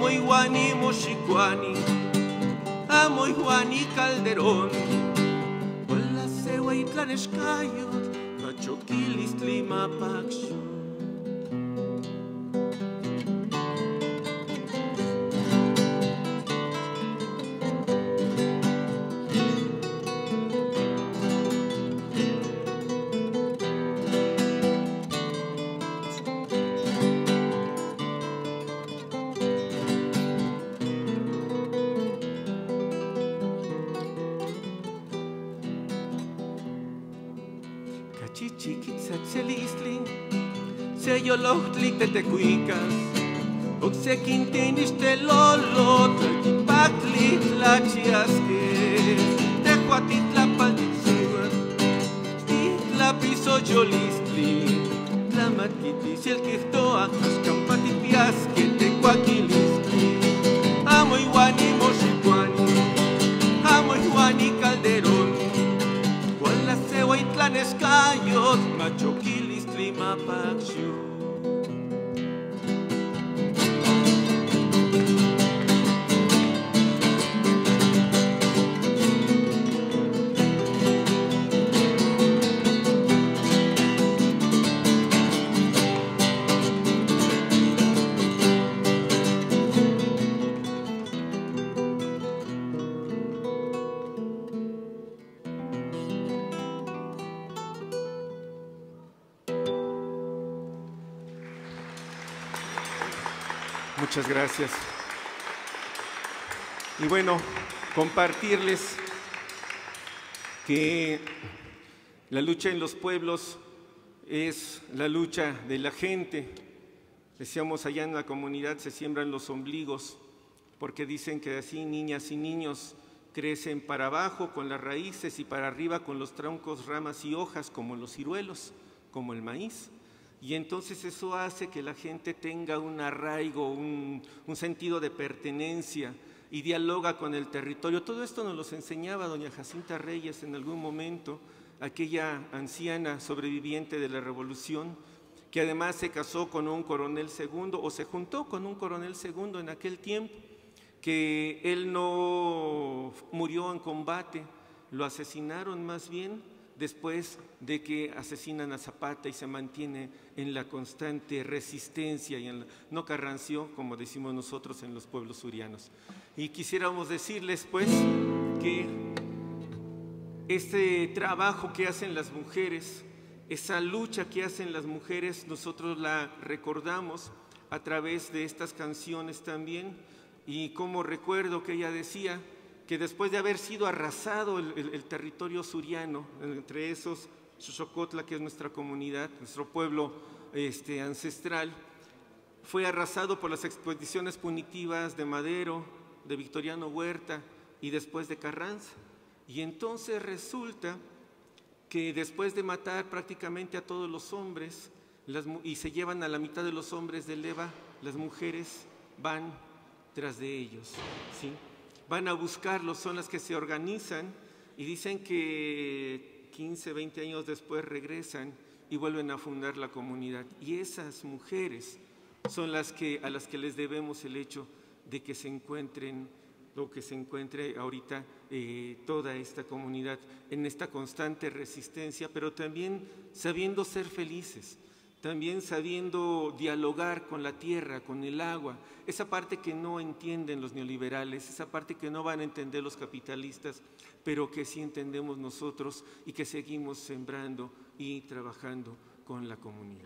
Amo Iguani Moxicuani, amo Iguani Calderón. Hola Sewa y Tlanescayot, Machoquilis Tlimapaxo. Chiquitzatzelistli, se yo lochtlik de tecuicas, oxe quintinis te lolo, tlaquipactli tlachiasque, tehuatitla paltitzua, titla piso yolistli, tlamatquitis el quirtoa, ascampatipiasque, tecuaquilistli. Amo Iguani Moxicuani, amo Iguani Calderón. Y Tlanescayot, Machoquilis Tlimapaxo. Muchas gracias. Y bueno, compartirles que la lucha en los pueblos es la lucha de la gente. Decíamos, allá en la comunidad se siembran los ombligos, porque dicen que así niñas y niños crecen para abajo con las raíces y para arriba con los troncos, ramas y hojas, como los ciruelos, como el maíz. Y entonces eso hace que la gente tenga un arraigo, un sentido de pertenencia y dialoga con el territorio. Todo esto nos lo enseñaba doña Jacinta Reyes en algún momento, aquella anciana sobreviviente de la Revolución, que además se casó con un coronel segundo, o se juntó con un coronel segundo en aquel tiempo, que él no murió en combate, lo asesinaron más bien, después de que asesinan a Zapata y se mantiene en la constante resistencia y no carranció, como decimos nosotros en los pueblos surianos. Y quisiéramos decirles pues que este trabajo que hacen las mujeres, esa lucha que hacen las mujeres, nosotros la recordamos a través de estas canciones también, y como recuerdo que ella decía que después de haber sido arrasado el territorio suriano, entre esos Xochocotla, que es nuestra comunidad, nuestro pueblo ancestral, fue arrasado por las expediciones punitivas de Madero, de Victoriano Huerta y después de Carranza. Y entonces resulta que después de matar prácticamente a todos los hombres y se llevan a la mitad de los hombres de Leva, las mujeres van tras de ellos, ¿sí? Van a buscarlos, son las que se organizan y dicen que 15, 20 años después regresan y vuelven a fundar la comunidad. Y esas mujeres son a las que les debemos el hecho de que se encuentren, o que se encuentre ahorita toda esta comunidad en esta constante resistencia, pero también sabiendo ser felices, también sabiendo dialogar con la tierra, con el agua, esa parte que no entienden los neoliberales, esa parte que no van a entender los capitalistas, pero que sí entendemos nosotros y que seguimos sembrando y trabajando con la comunidad.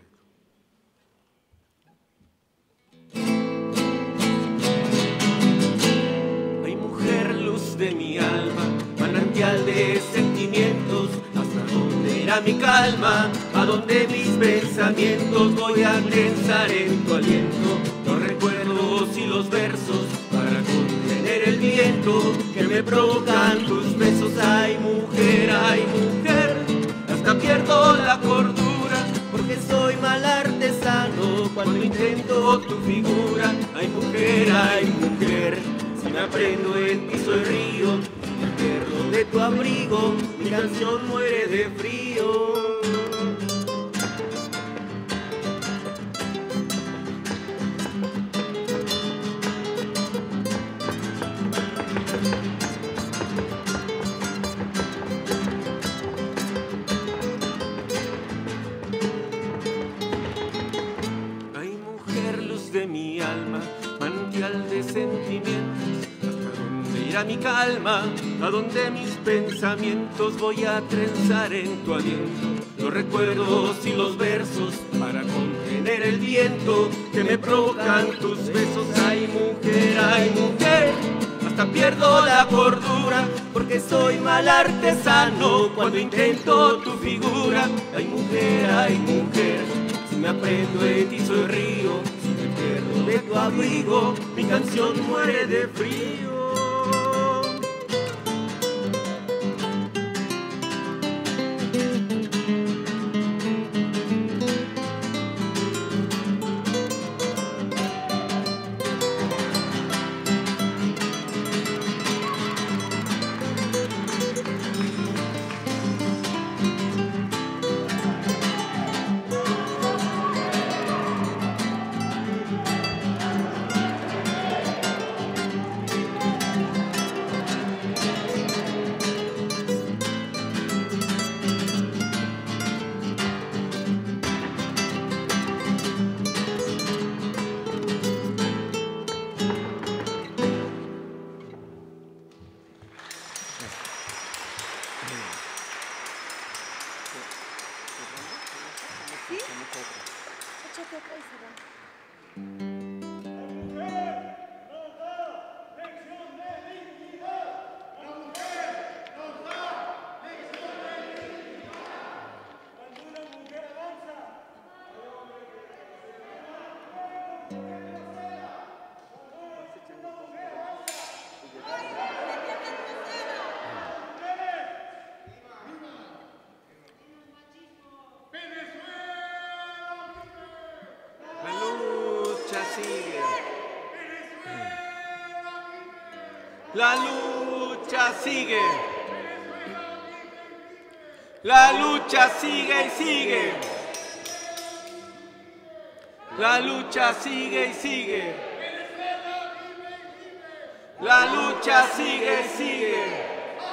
Ay, mujer, luz de mi alma, manantial de sentimientos, hasta dónde irá mi calma, a dónde mis pensamientos voy a pensar en tu aliento, los recuerdos y los versos para contener el viento que me provocan tus besos. Ay, mujer, hasta pierdo la cordura, porque soy mal artesano cuando intento tu figura. Ay, mujer, si me aprendo en ti soy río, el perro de tu abrigo, mi canción muere de frío. sentimientos? ¿Hasta dónde irá mi calma? ¿A dónde mis pensamientos? Voy a trenzar en tu aliento los recuerdos y los versos para contener el viento que me provocan tus besos. Ay mujer, hasta pierdo la cordura porque soy mal artesano cuando intento tu figura. Ay mujer, si me aprendo de ti soy río, si me pierdo de tu abrigo, mi canción muere de frío. La lucha sigue. La lucha sigue y sigue. La lucha sigue y sigue. La lucha sigue y sigue.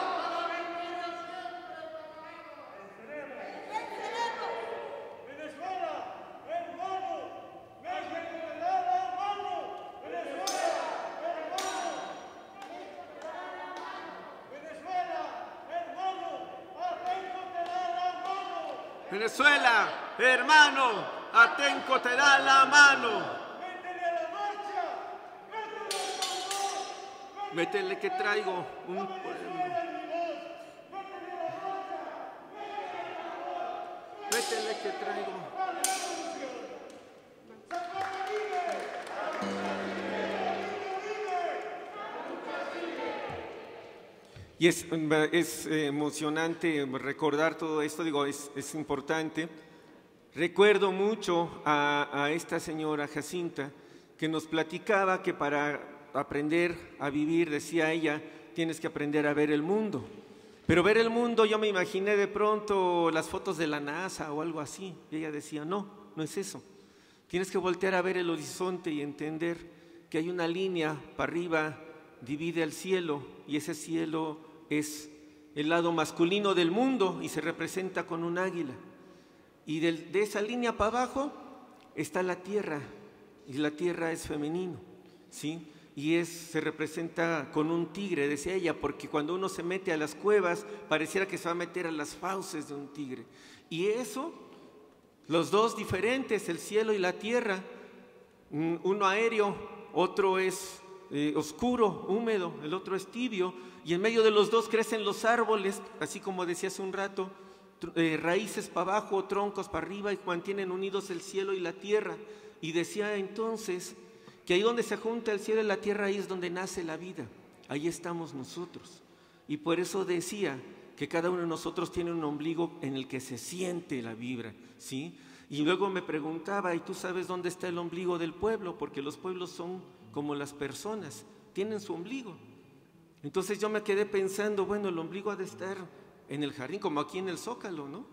Venezuela, hermano, Atenco te da la mano. Métele que traigo un poema. Métele que traigo. Y es emocionante recordar todo esto, digo, es importante. Recuerdo mucho a esta señora Jacinta que nos platicaba que para aprender a vivir, decía ella, tienes que aprender a ver el mundo. Pero ver el mundo, yo me imaginé de pronto las fotos de la NASA o algo así. Y ella decía, no, no es eso. Tienes que voltear a ver el horizonte y entender que hay una línea para arriba, divide el cielo, y ese cielo es el lado masculino del mundo y se representa con un águila. Y de esa línea para abajo está la tierra, y la tierra es femenino, ¿sí? Y se representa con un tigre, decía ella, porque cuando uno se mete a las cuevas pareciera que se va a meter a las fauces de un tigre. Y eso, los dos diferentes, el cielo y la tierra, uno aéreo, otro es oscuro, húmedo, el otro es tibio, y en medio de los dos crecen los árboles, así como decía hace un rato, raíces para abajo, troncos para arriba, y mantienen unidos el cielo y la tierra. Y decía entonces que ahí donde se junta el cielo y la tierra, ahí es donde nace la vida, ahí estamos nosotros. Y por eso decía que cada uno de nosotros tiene un ombligo en el que se siente la vibra, ¿sí? Y luego me preguntaba, ¿y tú sabes dónde está el ombligo del pueblo? Porque los pueblos son como las personas, tienen su ombligo. Entonces yo me quedé pensando, bueno, el ombligo ha de estar en el jardín, como aquí en el Zócalo, ¿no?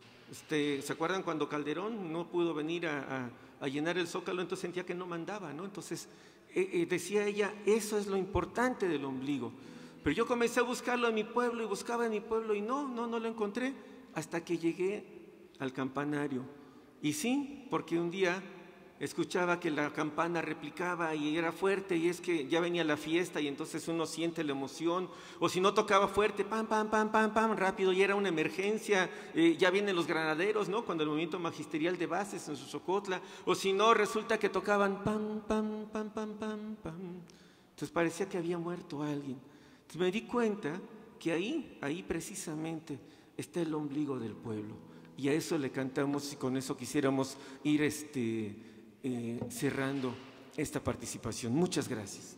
¿Se acuerdan cuando Calderón no pudo venir a llenar el Zócalo? Entonces sentía que no mandaba, ¿no? Entonces decía ella, eso es lo importante del ombligo. Pero yo comencé a buscarlo en mi pueblo y buscaba en mi pueblo y no lo encontré hasta que llegué al campanario. Y sí, porque un día escuchaba que la campana replicaba y era fuerte, y es que ya venía la fiesta y entonces uno siente la emoción, o si no tocaba fuerte, pam, pam, pam, pam, pam, rápido, y era una emergencia, ya vienen los granaderos, ¿no? Cuando el movimiento magisterial de bases en Xochocotla, o si no, resulta que tocaban pam, pam, pam, pam, pam, pam. Entonces parecía que había muerto alguien. Entonces me di cuenta que ahí precisamente está el ombligo del pueblo, y a eso le cantamos, y con eso quisiéramos ir cerrando esta participación. Muchas gracias.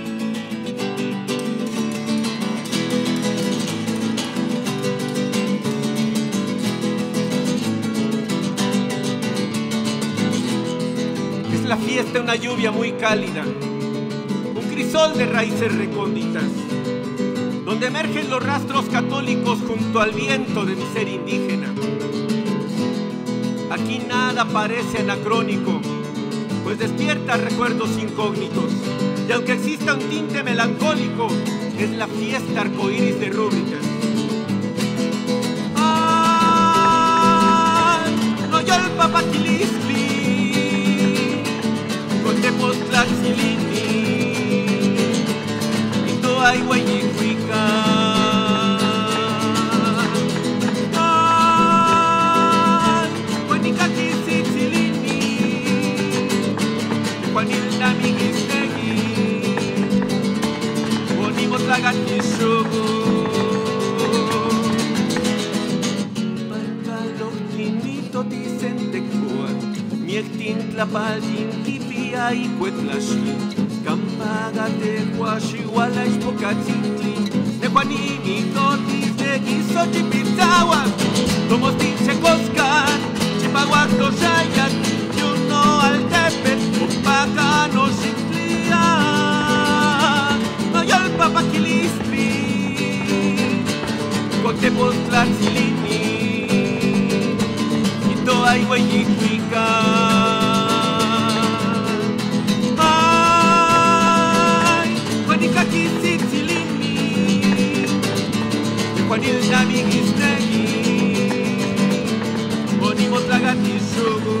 Es la fiesta de una lluvia muy cálida, un crisol de raíces recónditas, donde emergen los rastros católicos junto al viento de mi ser indígena. Aquí nada parece anacrónico, pues despierta recuerdos incógnitos, y aunque exista un tinte melancólico, es la fiesta arcoíris de rúbricas. ¡Ay! No yo el papaquilistli, con tepoztlatzilini, y toay guayicuica. Pantalojtinito dicen de Cuba, Miectintlapaltin tipia y Cuetlaxli, Campaga de Huaxihuala Xpocatzintli, de Juanimito de Guizochipitzahuac, Tomostinche Coscar, Chipahuacto Xayac, Yuno Altepet, Opacano Xictlia. No yo el papaquilistli, con tepoztlatzilini, y toay guayicuica. Ay, juanicaquitzilini, de Juanilnamiguistegui, Onimotlagatishugu.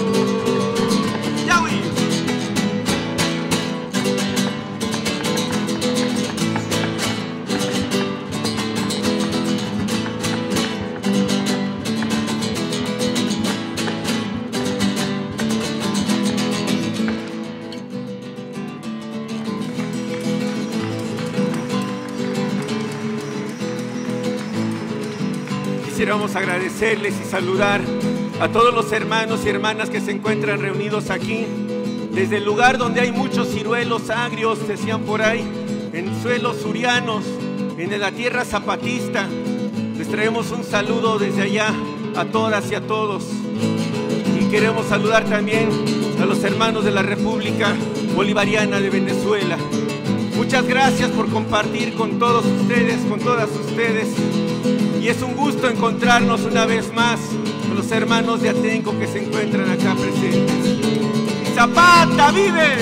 Quisiéramos agradecerles y saludar a todos los hermanos y hermanas que se encuentran reunidos aquí, desde el lugar donde hay muchos ciruelos agrios, decían por ahí, en suelos surianos, en la tierra zapatista. Les traemos un saludo desde allá a todas y a todos. Y queremos saludar también a los hermanos de la República Bolivariana de Venezuela. Muchas gracias por compartir con todos ustedes, con todas ustedes. Y es un gusto encontrarnos una vez más con los hermanos de Atenco que se encuentran acá presentes. ¡Zapata vive!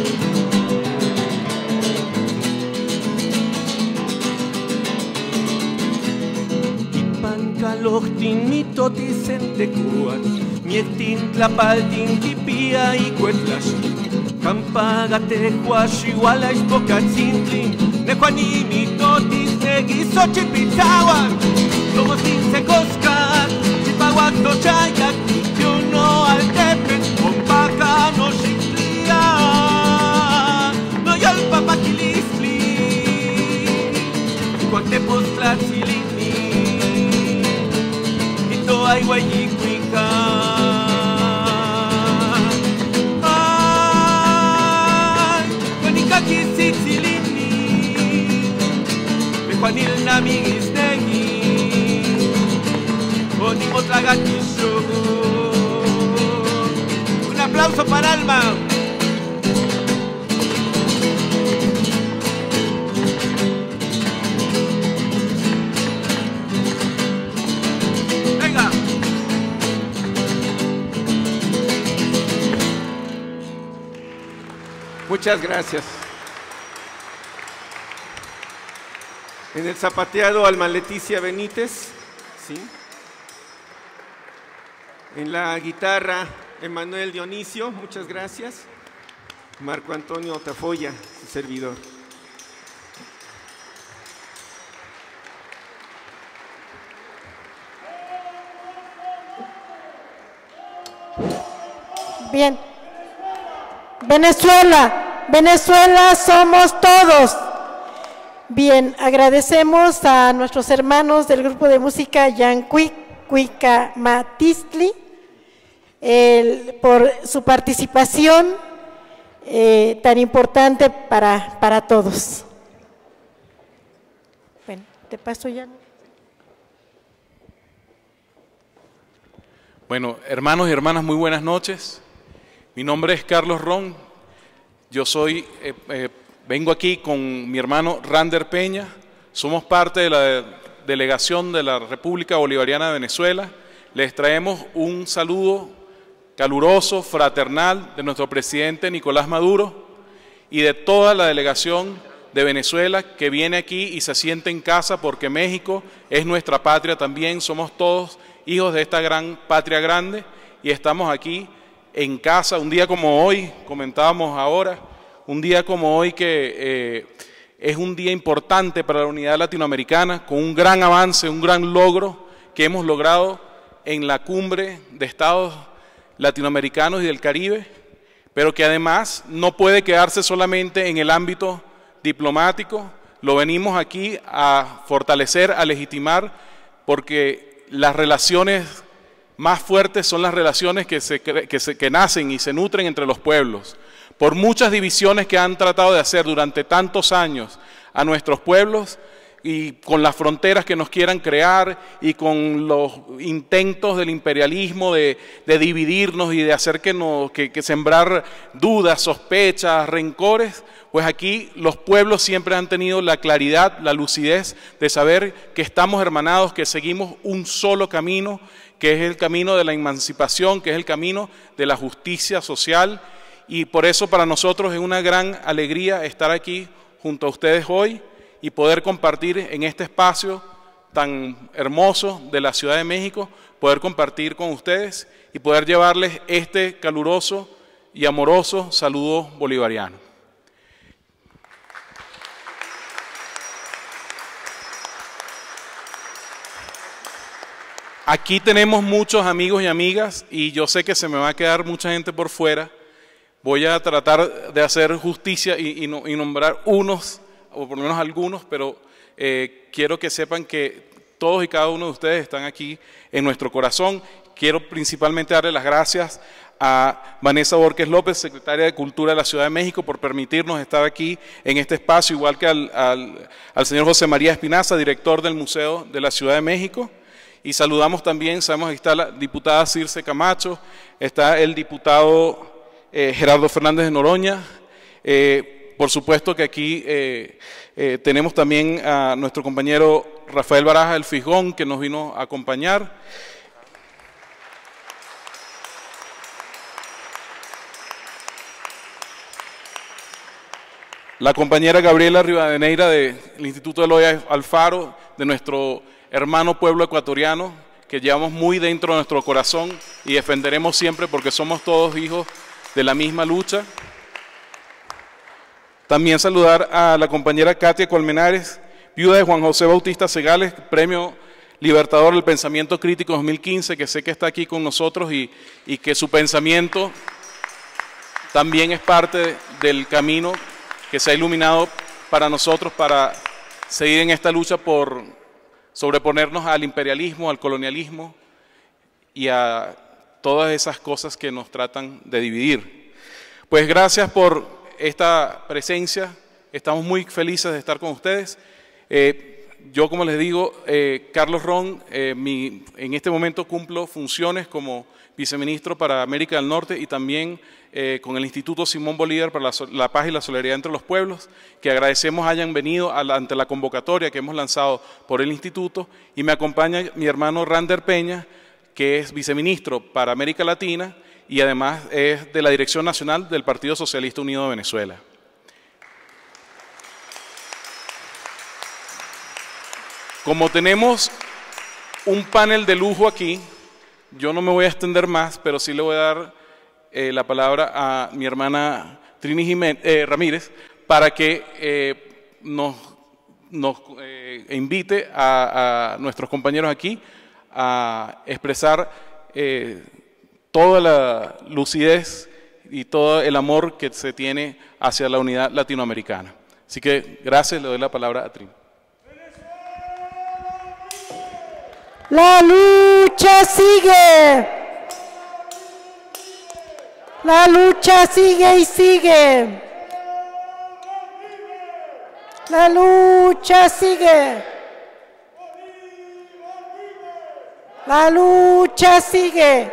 Ipancalojtin mitoticen tecuat, Miectintlapaltin tipia y Cuetlaxli, Campagate Huaxihuala Xpocatzintli, Nejuanimitotis de Guizochipitzahuac, Tomostinche Coscar, Chipahuacto Xayac, Yuno Altepet, Opacano Xictlia. No yo el papaquilistli, con tepoztlatzilini, y toay guayicuica. Ay, juanicaquitzilini, de Juanilnamiguistegui, Onimotlagatishugu. Un aplauso para Alma. Venga. Muchas gracias. En el zapateado, Alma Leticia Benítez, ¿sí? En la guitarra, Emanuel Dionisio, muchas gracias. Marco Antonio Tafoya, su servidor. Bien. Venezuela, Venezuela somos todos. Bien, agradecemos a nuestros hermanos del grupo de música Yancuicamatistli por su participación tan importante para todos. Bueno, te paso ya. Bueno, hermanos y hermanas, muy buenas noches. Mi nombre es Carlos Ron. Yo vengo aquí con mi hermano Rander Peña. Somos parte de la delegación de la República Bolivariana de Venezuela. Les traemos un saludo caluroso, fraternal de nuestro presidente Nicolás Maduro y de toda la delegación de Venezuela que viene aquí y se siente en casa porque México es nuestra patria también. Somos todos hijos de esta gran patria grande y estamos aquí en casa un día como hoy, comentábamos ahora, un día como hoy que es un día importante para la unidad latinoamericana, con un gran avance, un gran logro que hemos logrado en la cumbre de estados latinoamericanos y del Caribe, pero que además no puede quedarse solamente en el ámbito diplomático. Lo venimos aquí a fortalecer, a legitimar, porque las relaciones más fuertes son las relaciones que nacen y se nutren entre los pueblos. Por muchas divisiones que han tratado de hacer durante tantos años a nuestros pueblos, y con las fronteras que nos quieran crear y con los intentos del imperialismo de dividirnos y de hacer que sembrar dudas, sospechas, rencores, pues aquí los pueblos siempre han tenido la claridad, la lucidez de saber que estamos hermanados, que seguimos un solo camino, que es el camino de la emancipación, que es el camino de la justicia social, y por eso para nosotros es una gran alegría estar aquí junto a ustedes hoy y poder compartir en este espacio tan hermoso de la Ciudad de México, poder compartir con ustedes y poder llevarles este caluroso y amoroso saludo bolivariano. Aquí tenemos muchos amigos y amigas y yo sé que se me va a quedar mucha gente por fuera. Voy a tratar de hacer justicia y nombrar unos, o por lo menos algunos, pero quiero que sepan que todos y cada uno de ustedes están aquí en nuestro corazón. Quiero principalmente darle las gracias a Vanessa Borges López, secretaria de Cultura de la Ciudad de México, por permitirnos estar aquí en este espacio, igual que al señor José María Espinaza, director del Museo de la Ciudad de México. Y saludamos también, sabemos que está la diputada Circe Camacho, está el diputado Gerardo Fernández de Noroña. Por supuesto que aquí tenemos también a nuestro compañero Rafael Baraja del Fijón, que nos vino a acompañar. La compañera Gabriela Rivadeneira del Instituto Eloy Alfaro, de nuestro hermano pueblo ecuatoriano, que llevamos muy dentro de nuestro corazón y defenderemos siempre porque somos todos hijos de la misma lucha. También saludar a la compañera Katia Colmenares, viuda de Juan José Bautista Segales, Premio Libertador del Pensamiento Crítico 2015, que sé que está aquí con nosotros y que su pensamiento también es parte del camino que se ha iluminado para nosotros para seguir en esta lucha por sobreponernos al imperialismo, al colonialismo y a todas esas cosas que nos tratan de dividir. Pues gracias por esta presencia, estamos muy felices de estar con ustedes. Yo, como les digo, Carlos Ron, en este momento cumplo funciones como viceministro para América del Norte y también con el Instituto Simón Bolívar para la Paz y la Solidaridad entre los Pueblos, que agradecemos hayan venido ante la convocatoria que hemos lanzado por el Instituto, y me acompaña mi hermano Rander Peña, que es viceministro para América Latina y además es de la Dirección Nacional del Partido Socialista Unido de Venezuela. Como tenemos un panel de lujo aquí, yo no me voy a extender más, pero sí le voy a dar la palabra a mi hermana Trini Ramírez para que nos invite a nuestros compañeros aquí a expresar toda la lucidez y todo el amor que se tiene hacia la unidad latinoamericana. Así que gracias, le doy la palabra a Trini. La lucha sigue. La lucha sigue y sigue. La lucha sigue. La lucha sigue.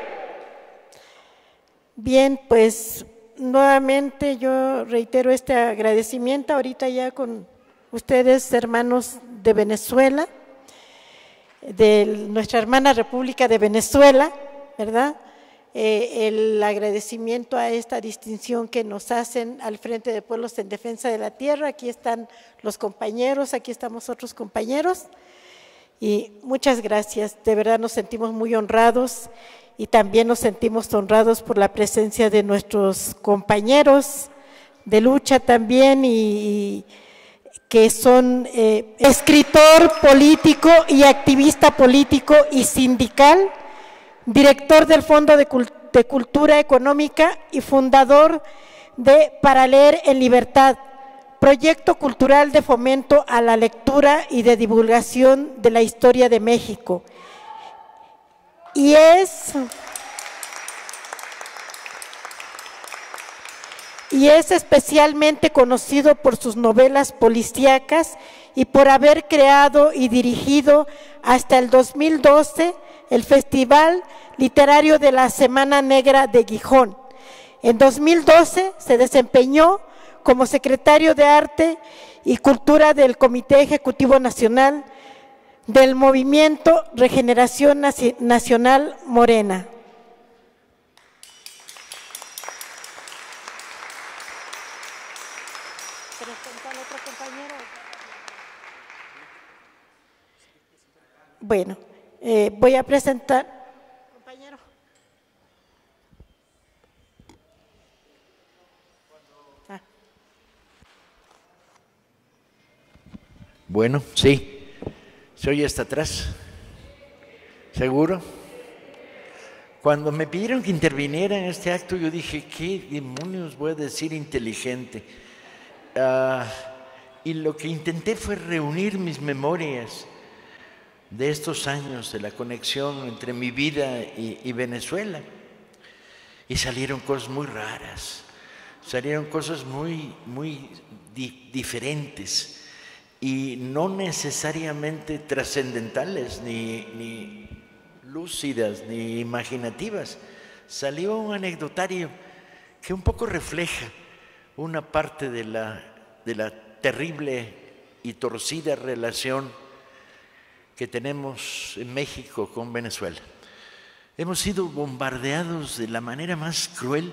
Bien, pues nuevamente yo reitero este agradecimiento ahorita ya con ustedes, hermanos de Venezuela, de nuestra hermana República de Venezuela, ¿verdad? El agradecimiento a esta distinción que nos hacen al Frente de Pueblos en Defensa de la Tierra. Aquí están los compañeros, aquí estamos otros compañeros, y muchas gracias, de verdad nos sentimos muy honrados y también nos sentimos honrados por la presencia de nuestros compañeros de lucha también, y que son escritor político y activista político y sindical, director del Fondo de Cultura Económica y fundador de Para Leer en Libertad, proyecto cultural de fomento a la lectura y de divulgación de la historia de México. Y es especialmente conocido por sus novelas policíacas y por haber creado y dirigido hasta el 2012 el Festival Literario de la Semana Negra de Gijón. En 2012 se desempeñó como secretario de Arte y Cultura del Comité Ejecutivo Nacional del Movimiento Regeneración Nacional Morena. Bueno, voy a presentar, compañero. Bueno, sí. ¿Se oye hasta atrás? ¿Seguro? Cuando me pidieron que interviniera en este acto, yo dije, ¿qué demonios voy a decir inteligente? Y lo que intenté fue reunir mis memorias de estos años, de la conexión entre mi vida y Venezuela. Y salieron cosas muy raras, salieron cosas muy diferentes y no necesariamente trascendentales, ni lúcidas, ni imaginativas. Salió un anecdotario que un poco refleja una parte de la terrible y torcida relación que tenemos en México con Venezuela. Hemos sido bombardeados de la manera más cruel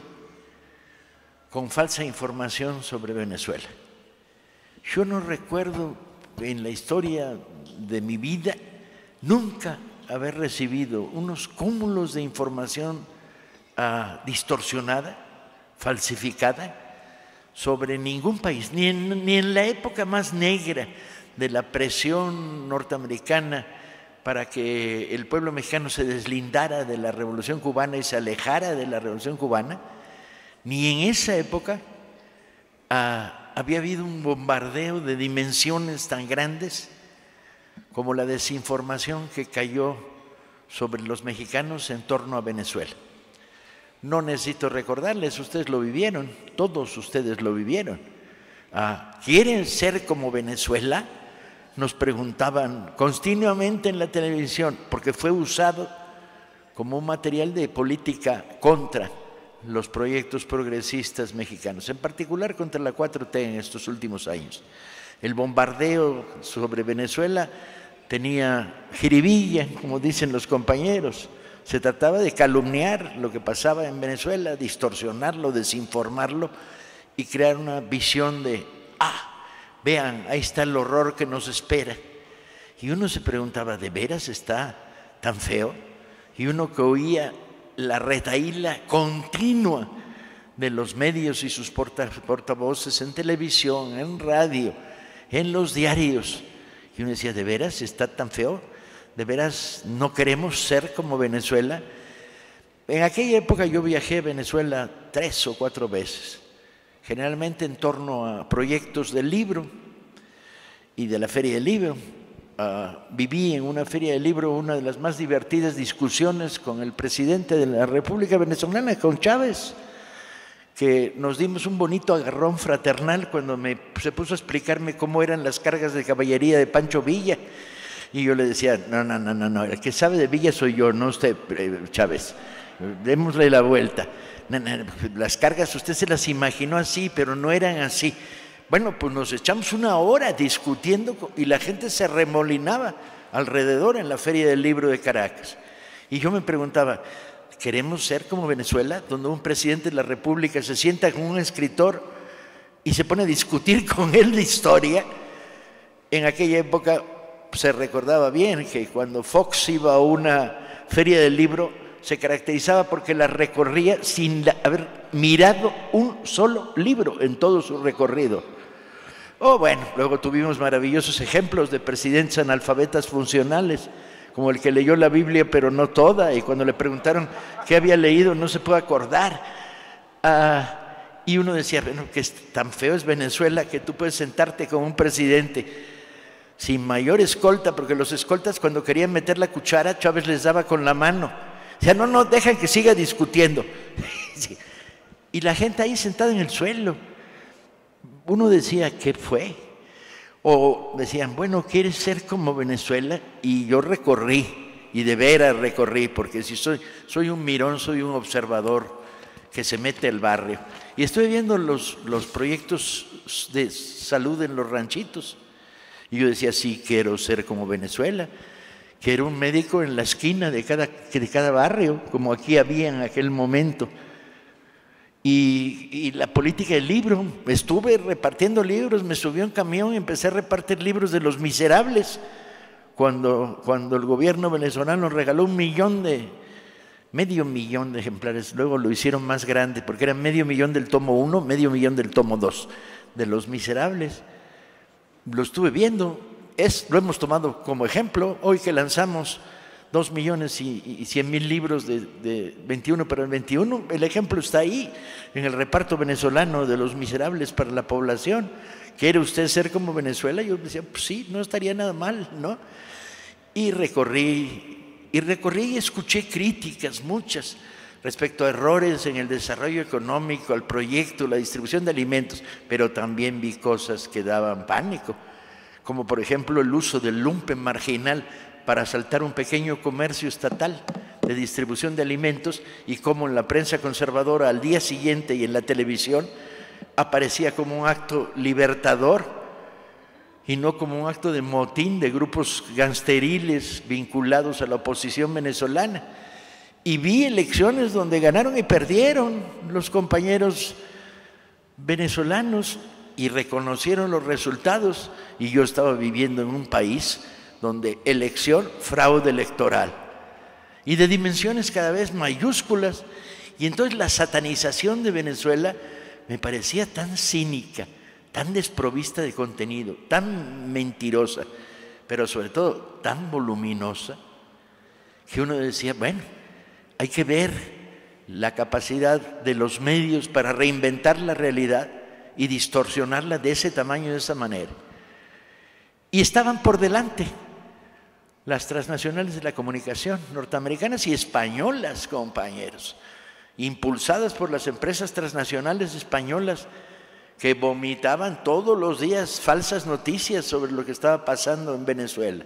con falsa información sobre Venezuela. Yo no recuerdo en la historia de mi vida nunca haber recibido unos cúmulos de información distorsionada, falsificada, sobre ningún país, ni en la época más negra de la presión norteamericana para que el pueblo mexicano se deslindara de la Revolución Cubana y se alejara de la Revolución Cubana, ni en esa época había habido un bombardeo de dimensiones tan grandes como la desinformación que cayó sobre los mexicanos en torno a Venezuela. No necesito recordarles, ustedes lo vivieron, todos ustedes lo vivieron. ¿Quieren ser como Venezuela? Nos preguntaban continuamente en la televisión, porque fue usado como un material de política contra los proyectos progresistas mexicanos, en particular contra la 4T en estos últimos años. El bombardeo sobre Venezuela tenía jiribilla, como dicen los compañeros. Se trataba de calumniar lo que pasaba en Venezuela, distorsionarlo, desinformarlo y crear una visión de, vean, ahí está el horror que nos espera. Y uno se preguntaba, ¿de veras está tan feo? Y uno que oía la retahíla continua de los medios y sus portavoces en televisión, en radio, en los diarios. Y uno decía, ¿de veras está tan feo? ¿De veras no queremos ser como Venezuela? En aquella época yo viajé a Venezuela 3 o 4 veces, generalmente en torno a proyectos del libro y de la Feria del Libro. Viví en una Feria del Libro una de las más divertidas discusiones con el presidente de la República Venezolana, con Chávez, que nos dimos un bonito agarrón fraternal cuando se puso a explicarme cómo eran las cargas de caballería de Pancho Villa. Y yo le decía, no, el que sabe de Villa soy yo, no usted, Chávez. Démosle la vuelta. Las cargas usted se las imaginó así, pero no eran así. Bueno, pues nos echamos 1 hora discutiendo y la gente se remolinaba alrededor en la Feria del Libro de Caracas. Y yo me preguntaba, ¿queremos ser como Venezuela, donde un presidente de la República se sienta con un escritor y se pone a discutir con él de historia? En aquella época se recordaba bien que cuando Fox iba a una Feria del Libro se caracterizaba porque la recorría sin haber mirado un solo libro en todo su recorrido. Bueno, luego tuvimos maravillosos ejemplos de presidentes analfabetas funcionales, como el que leyó la Biblia pero no toda, y cuando le preguntaron qué había leído no se puede acordar. Y uno decía, bueno, que tan feo es Venezuela que tú puedes sentarte con un presidente sin mayor escolta, porque los escoltas cuando querían meter la cuchara, Chávez les daba con la mano. O sea, no, dejan que siga discutiendo. Y la gente ahí sentada en el suelo. Uno decía, ¿qué fue? O decían, bueno, ¿quieres ser como Venezuela? Y yo recorrí, y de veras recorrí, porque si soy un mirón, soy un observador que se mete al barrio. Y estoy viendo los proyectos de salud en los ranchitos. Y yo decía, sí, quiero ser como Venezuela. Quiero un médico en la esquina de cada barrio, como aquí había en aquel momento. Y la política del libro, estuve repartiendo libros, me subí a un camión y empecé a repartir libros de Los Miserables, cuando el gobierno venezolano regaló medio millón de ejemplares, luego lo hicieron más grande, porque era medio millón del tomo 1, medio millón del tomo 2, de Los Miserables. Lo estuve viendo, lo hemos tomado como ejemplo, hoy que lanzamos 2.100.000 libros de 21 para el 21, el ejemplo está ahí, en el reparto venezolano de Los Miserables para la población. ¿Quiere usted ser como Venezuela? Yo decía, pues sí, no estaría nada mal, ¿no? Y recorrí y escuché críticas, muchas, respecto a errores en el desarrollo económico, al proyecto, la distribución de alimentos, pero también vi cosas que daban pánico, como por ejemplo el uso del lumpen marginal para asaltar un pequeño comercio estatal de distribución de alimentos, y cómo en la prensa conservadora al día siguiente y en la televisión aparecía como un acto libertador y no como un acto de motín de grupos gangsteriles vinculados a la oposición venezolana. Y vi elecciones donde ganaron y perdieron los compañeros venezolanos y reconocieron los resultados, y yo estaba viviendo en un país donde elección, fraude electoral, y de dimensiones cada vez mayúsculas. Y entonces la satanización de Venezuela me parecía tan cínica, tan desprovista de contenido, tan mentirosa, pero sobre todo tan voluminosa, que uno decía, bueno, hay que ver la capacidad de los medios para reinventar la realidad y distorsionarla de ese tamaño, de esa manera. Y estaban por delante las transnacionales de la comunicación, norteamericanas y españolas, compañeros, impulsadas por las empresas transnacionales españolas que vomitaban todos los días falsas noticias sobre lo que estaba pasando en Venezuela.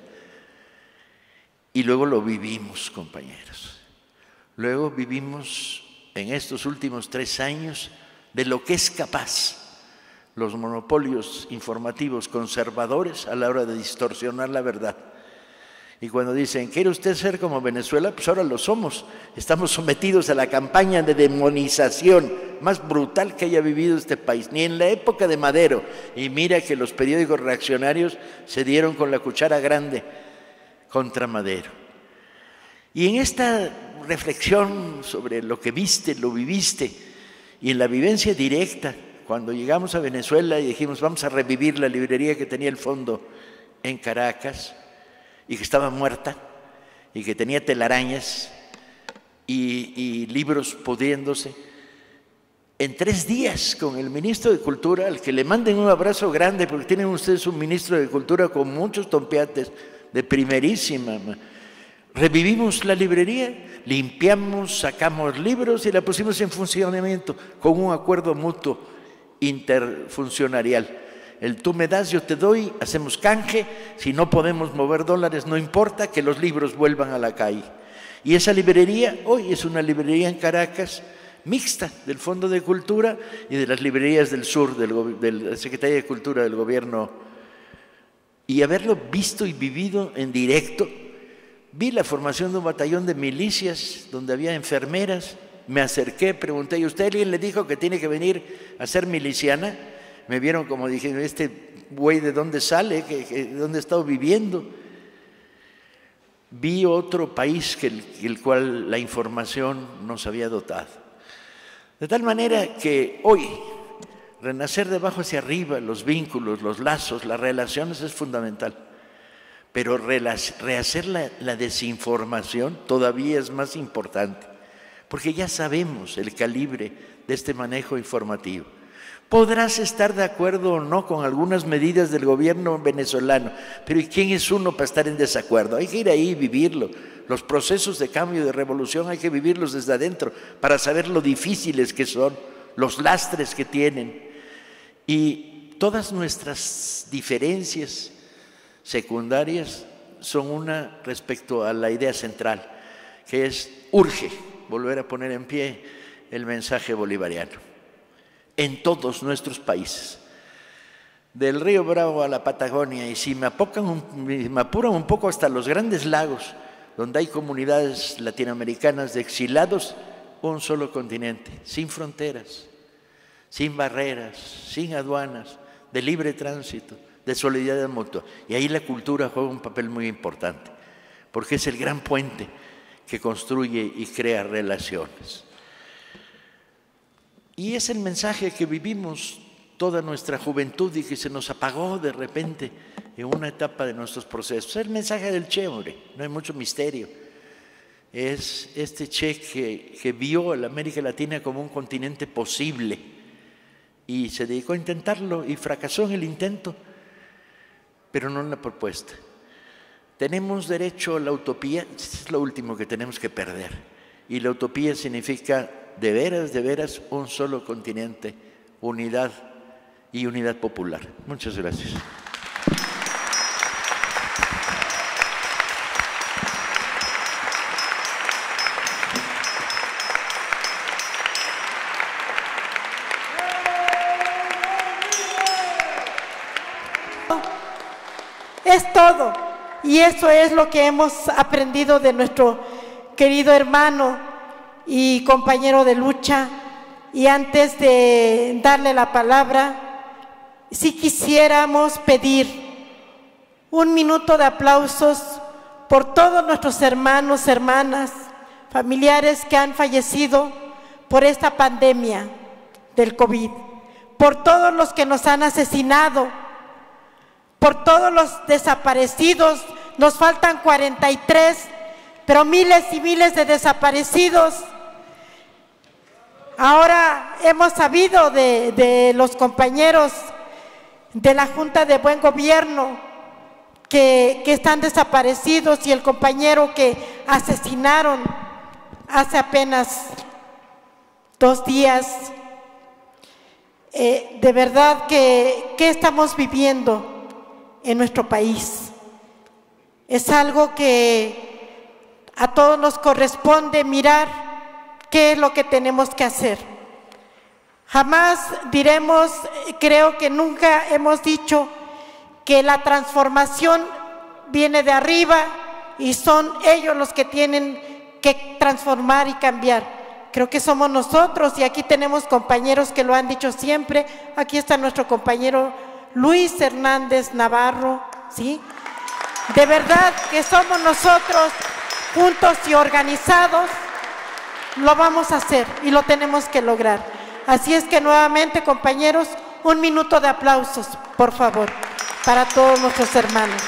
Y luego lo vivimos, compañeros. Luego vivimos en estos últimos 3 años de lo que es capaz los monopolios informativos conservadores a la hora de distorsionar la verdad. Y cuando dicen, ¿quiere usted ser como Venezuela? Pues ahora lo somos. Estamos sometidos a la campaña de demonización más brutal que haya vivido este país, ni en la época de Madero. Y mira que los periódicos reaccionarios se dieron con la cuchara grande contra Madero. Y en esta reflexión sobre lo que viste, lo viviste, y en la vivencia directa, cuando llegamos a Venezuela y dijimos vamos a revivir la librería que tenía el fondo en Caracas y que estaba muerta y que tenía telarañas y libros pudriéndose, en 3 días con el ministro de Cultura, al que le manden un abrazo grande porque tienen ustedes un ministro de Cultura con muchos tompiates de primerísima, revivimos la librería, limpiamos, sacamos libros y la pusimos en funcionamiento con un acuerdo mutuo interfuncionarial. El tú me das, yo te doy, hacemos canje, si no podemos mover dólares no importa, que los libros vuelvan a la calle. Y esa librería hoy es una librería en Caracas mixta del Fondo de Cultura y de las librerías del sur de la Secretaría de Cultura del gobierno. Y haberlo visto y vivido en directo, vi la formación de un batallón de milicias donde había enfermeras, me acerqué, pregunté, ¿y usted alguien le dijo que tiene que venir a ser miliciana? Me vieron como dije, este güey ¿de dónde sale? ¿De dónde ha estado viviendo? Vi otro país el cual la información nos había dotado. De tal manera que hoy, renacer de abajo hacia arriba, los vínculos, los lazos, las relaciones es fundamental. Pero rehacer la desinformación todavía es más importante, porque ya sabemos el calibre de este manejo informativo. Podrás estar de acuerdo o no con algunas medidas del gobierno venezolano, pero ¿y quién es uno para estar en desacuerdo? Hay que ir ahí y vivirlo. Los procesos de cambio y de revolución hay que vivirlos desde adentro para saber lo difíciles que son, los lastres que tienen. Y todas nuestras diferencias secundarias son una respecto a la idea central, que es urge volver a poner en pie el mensaje bolivariano en todos nuestros países, del Río Bravo a la Patagonia, y si me apuran un poco hasta los grandes lagos, donde hay comunidades latinoamericanas de exilados, un solo continente, sin fronteras, sin barreras, sin aduanas, de libre tránsito, de solidaridad mutua. Y ahí la cultura juega un papel muy importante, porque es el gran puente que construye y crea relaciones. Y es el mensaje que vivimos toda nuestra juventud y que se nos apagó de repente en una etapa de nuestros procesos. Es el mensaje del Che, hombre, no hay mucho misterio. Es este Che que vio a la América Latina como un continente posible y se dedicó a intentarlo y fracasó en el intento, pero no en la propuesta. Tenemos derecho a la utopía, es lo último que tenemos que perder. Y la utopía significa de veras, un solo continente, unidad y unidad popular. Muchas gracias. Es todo, y eso es lo que hemos aprendido de nuestro querido hermano y compañero de lucha. Y antes de darle la palabra, si quisiéramos pedir un minuto de aplausos por todos nuestros hermanos, hermanas, familiares que han fallecido por esta pandemia del COVID, por todos los que nos han asesinado, por todos los desaparecidos. Nos faltan 43, pero miles y miles de desaparecidos. Ahora hemos sabido de los compañeros de la Junta de Buen Gobierno que están desaparecidos, y el compañero que asesinaron hace apenas 2 días. De verdad que ¿qué estamos viviendo en nuestro país? Es algo que a todos nos corresponde mirar qué es lo que tenemos que hacer. Jamás diremos, creo que nunca hemos dicho que la transformación viene de arriba y son ellos los que tienen que transformar y cambiar. Creo que somos nosotros, y aquí tenemos compañeros que lo han dicho siempre. Aquí está nuestro compañero Luis Hernández Navarro, ¿sí? De verdad que somos nosotros juntos y organizados lo vamos a hacer y lo tenemos que lograr. Así es que nuevamente, compañeros, un minuto de aplausos, por favor, para todos nuestros hermanos.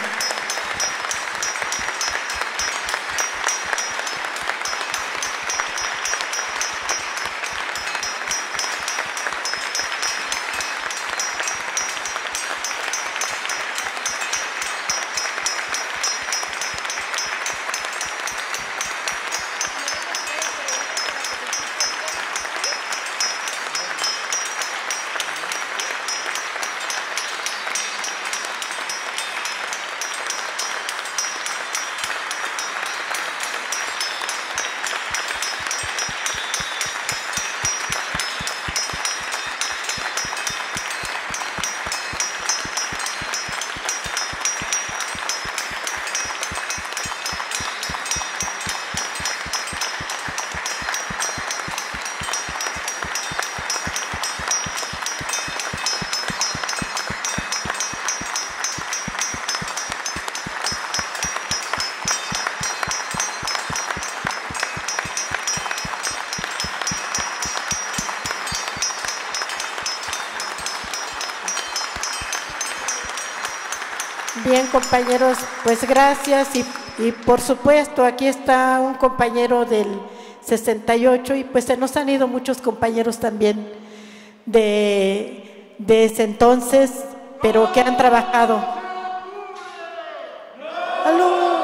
Bien, compañeros, pues gracias y por supuesto aquí está un compañero del 68 y pues se nos han ido muchos compañeros también de ese entonces, pero que han trabajado. ¡Aló!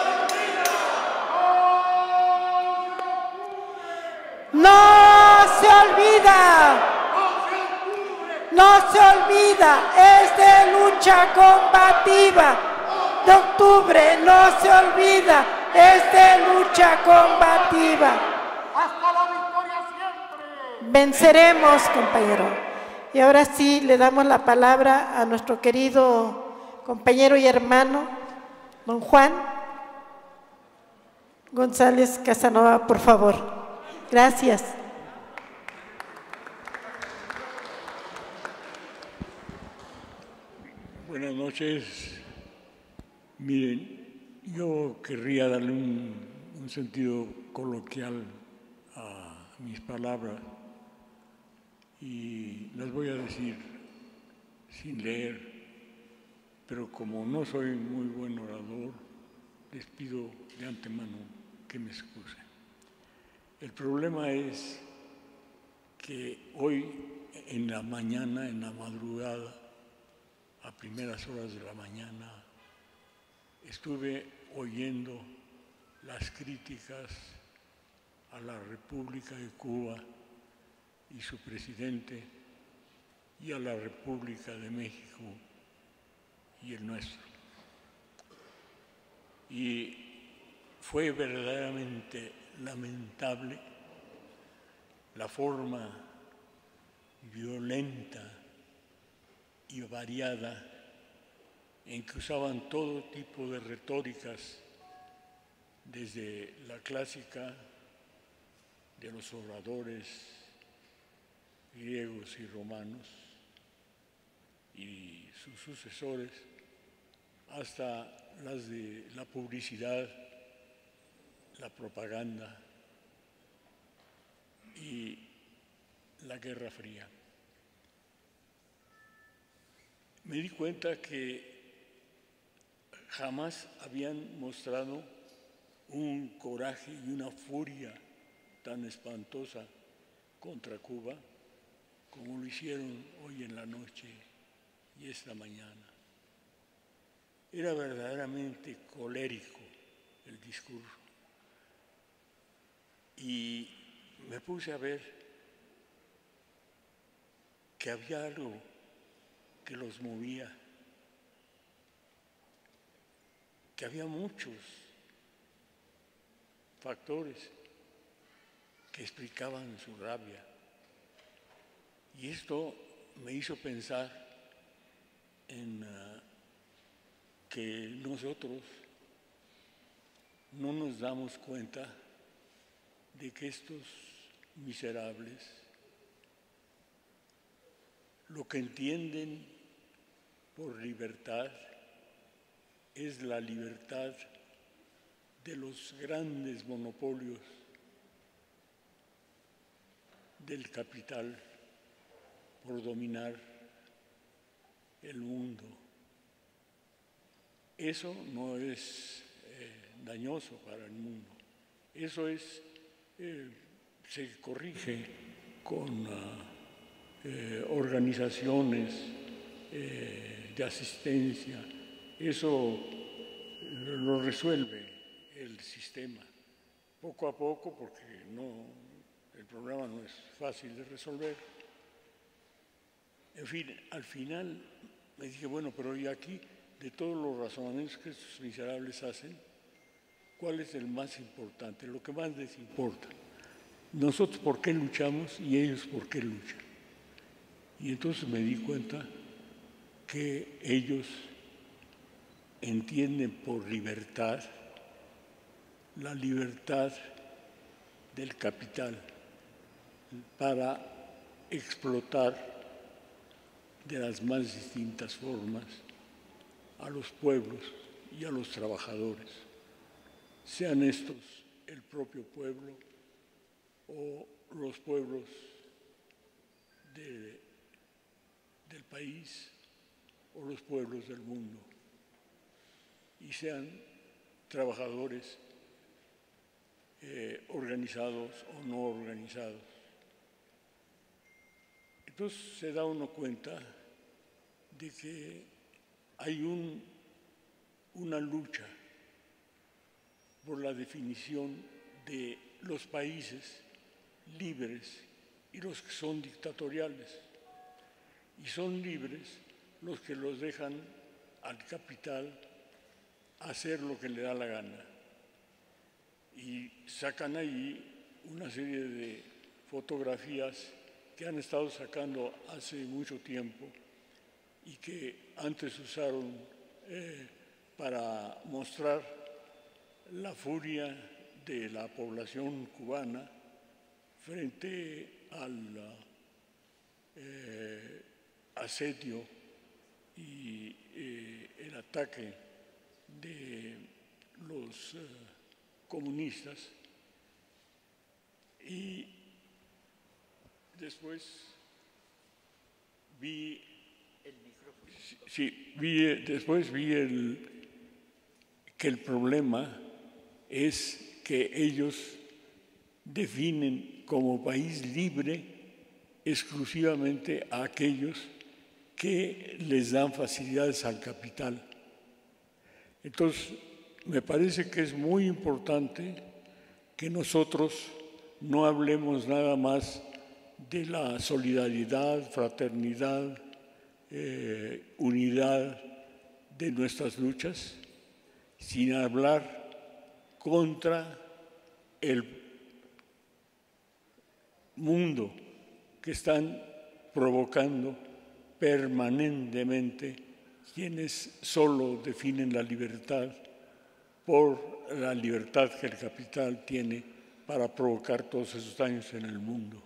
¡No se olvida! No se olvida, es de lucha combativa. De octubre, no se olvida, es de lucha combativa. Hasta la victoria siempre. Venceremos, compañero. Y ahora sí, le damos la palabra a nuestro querido compañero y hermano, don Juan González Casanova, por favor. Gracias. Buenas noches. Miren, yo querría darle un sentido coloquial a mis palabras y las voy a decir sin leer, pero como no soy muy buen orador, les pido de antemano que me excusen. El problema es que hoy en la mañana, en la madrugada, a primeras horas de la mañana, estuve oyendo las críticas a la República de Cuba y su presidente y a la República de México y el nuestro. Y fue verdaderamente lamentable la forma violenta y variada en que usaban todo tipo de retóricas, desde la clásica de los oradores griegos y romanos y sus sucesores, hasta las de la publicidad, la propaganda y la Guerra Fría. Me di cuenta que jamás habían mostrado un coraje y una furia tan espantosa contra Cuba como lo hicieron hoy en la noche y esta mañana. Era verdaderamente colérico el discurso. Y me puse a ver que había algo que los movía, que había muchos factores que explicaban su rabia. Y esto me hizo pensar en que nosotros no nos damos cuenta de que estos miserables lo que entienden por libertad es la libertad de los grandes monopolios del capital por dominar el mundo. Eso no es dañoso para el mundo. Eso se corrige con organizaciones de asistencia. Eso lo resuelve el sistema poco a poco, porque el problema no es fácil de resolver. En fin, al final me dije, bueno, pero y aquí, de todos los razonamientos que estos miserables hacen, ¿cuál es el más importante? Lo que más les importa. Nosotros por qué luchamos y ellos por qué luchan. Y entonces me di cuenta que ellos entienden por libertad la libertad del capital para explotar de las más distintas formas a los pueblos y a los trabajadores, sean estos el propio pueblo o los pueblos del país o los pueblos del mundo, y sean trabajadores organizados o no organizados. Entonces se da uno cuenta de que hay una lucha por la definición de los países libres y los que son dictatoriales. Y son libres los que los dejan al capital hacer lo que le da la gana. Y sacan ahí una serie de fotografías que han estado sacando hace mucho tiempo y que antes usaron para mostrar la furia de la población cubana frente al asedio y el ataque de los comunistas. Y después vi que el problema es que ellos definen como país libre exclusivamente a aquellos que les dan facilidades al capital. Entonces, me parece que es muy importante que nosotros no hablemos nada más de la solidaridad, fraternidad, unidad de nuestras luchas, sin hablar contra el mundo que están provocando permanentemente quienes solo definen la libertad por la libertad que el capital tiene para provocar todos esos daños en el mundo.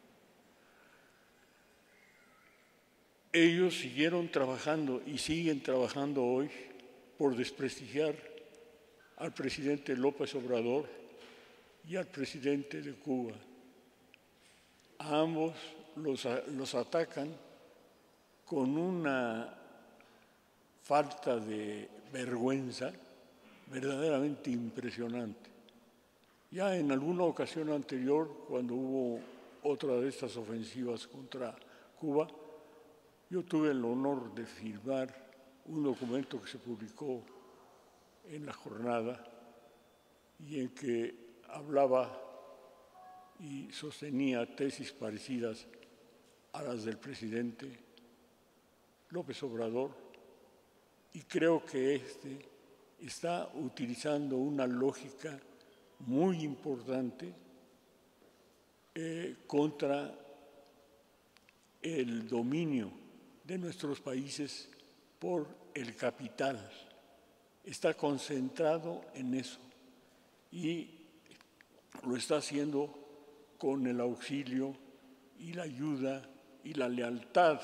Ellos siguieron trabajando y siguen trabajando hoy por desprestigiar al presidente López Obrador y al presidente de Cuba. A ambos los atacan con una falta de vergüenza verdaderamente impresionante. Ya en alguna ocasión anterior, cuando hubo otra de estas ofensivas contra Cuba, yo tuve el honor de firmar un documento que se publicó en La Jornada y en que hablaba y sostenía tesis parecidas a las del presidente López Obrador, y creo que está utilizando una lógica muy importante contra el dominio de nuestros países por el capital. Está concentrado en eso y lo está haciendo con el auxilio y la ayuda y la lealtad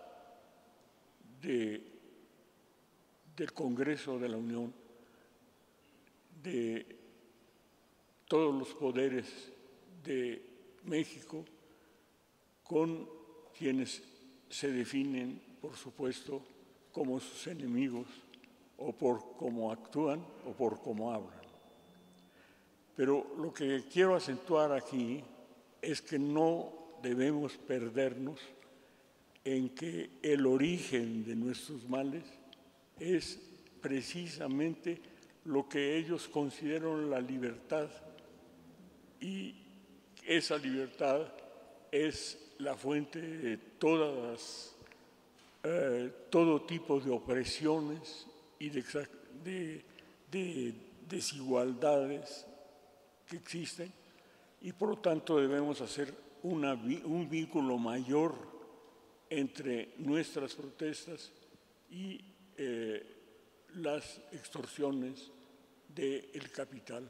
del Congreso de la Unión, de todos los poderes de México con quienes se definen, por supuesto, como sus enemigos, o por cómo actúan o por cómo hablan. Pero lo que quiero acentuar aquí es que no debemos perdernos en que el origen de nuestros males es precisamente lo que ellos consideran la libertad, y esa libertad es la fuente de todo tipo de opresiones y de desigualdades que existen, y por lo tanto debemos hacer un vínculo mayor entre nuestras protestas y las extorsiones del capital.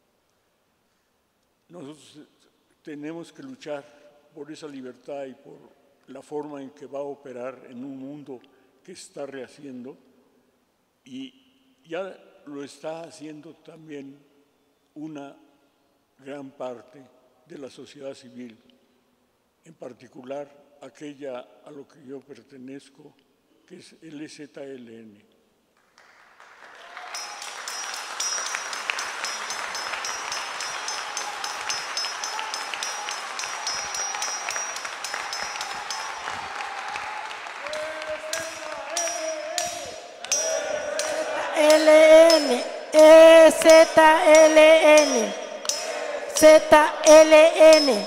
Nosotros tenemos que luchar por esa libertad y por la forma en que va a operar en un mundo que está rehaciendo, y ya lo está haciendo también una gran parte de la sociedad civil, en particular aquella a lo que yo pertenezco, que es el EZLN. ZLN.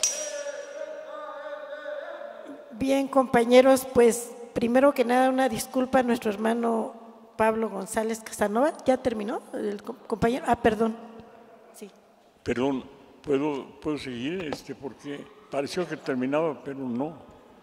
Bien, compañeros, pues primero que nada una disculpa a nuestro hermano Pablo González Casanova. ¿Ya terminó el compañero? Perdón. Sí. Perdón, ¿puedo seguir? Porque pareció que terminaba, pero no.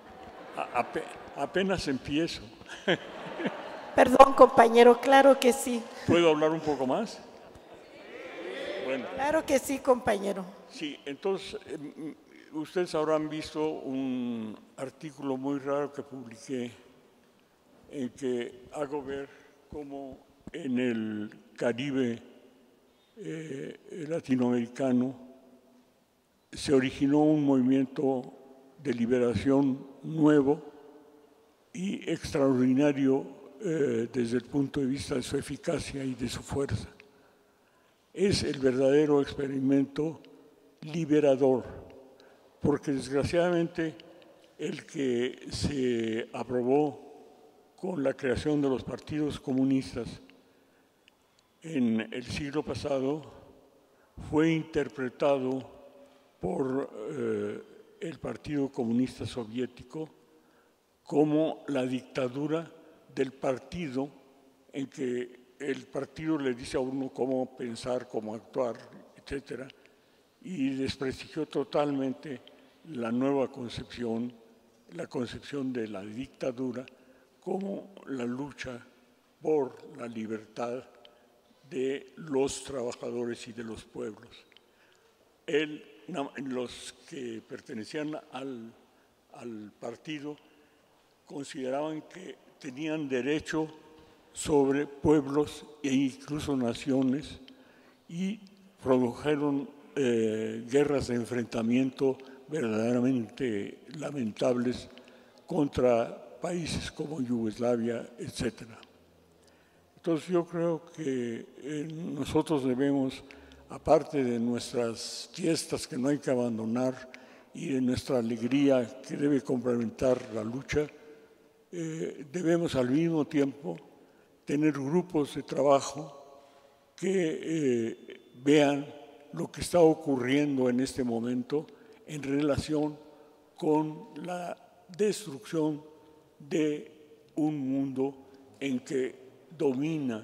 Apenas empiezo. Perdón, compañero, claro que sí. ¿Puedo hablar un poco más? Bueno. Claro que sí, compañero. Sí, entonces, ustedes habrán visto un artículo muy raro que publiqué, en que hago ver cómo en el Caribe latinoamericano se originó un movimiento de liberación nuevo y extraordinario desde el punto de vista de su eficacia y de su fuerza. Es el verdadero experimento liberador, porque desgraciadamente el que se aprobó con la creación de los partidos comunistas en el siglo pasado fue interpretado por el Partido Comunista Soviético como la dictadura del partido, en que el partido le dice a uno cómo pensar, cómo actuar, etcétera, y desprestigió totalmente la nueva concepción, la concepción de la dictadura como la lucha por la libertad de los trabajadores y de los pueblos. Los que pertenecían al partido consideraban que tenían derecho sobre pueblos e incluso naciones, y produjeron guerras de enfrentamiento verdaderamente lamentables contra países como Yugoslavia, etc. Entonces yo creo que nosotros debemos, aparte de nuestras fiestas que no hay que abandonar y de nuestra alegría que debe complementar la lucha, debemos al mismo tiempo tener grupos de trabajo que vean lo que está ocurriendo en este momento en relación con la destrucción de un mundo en que domina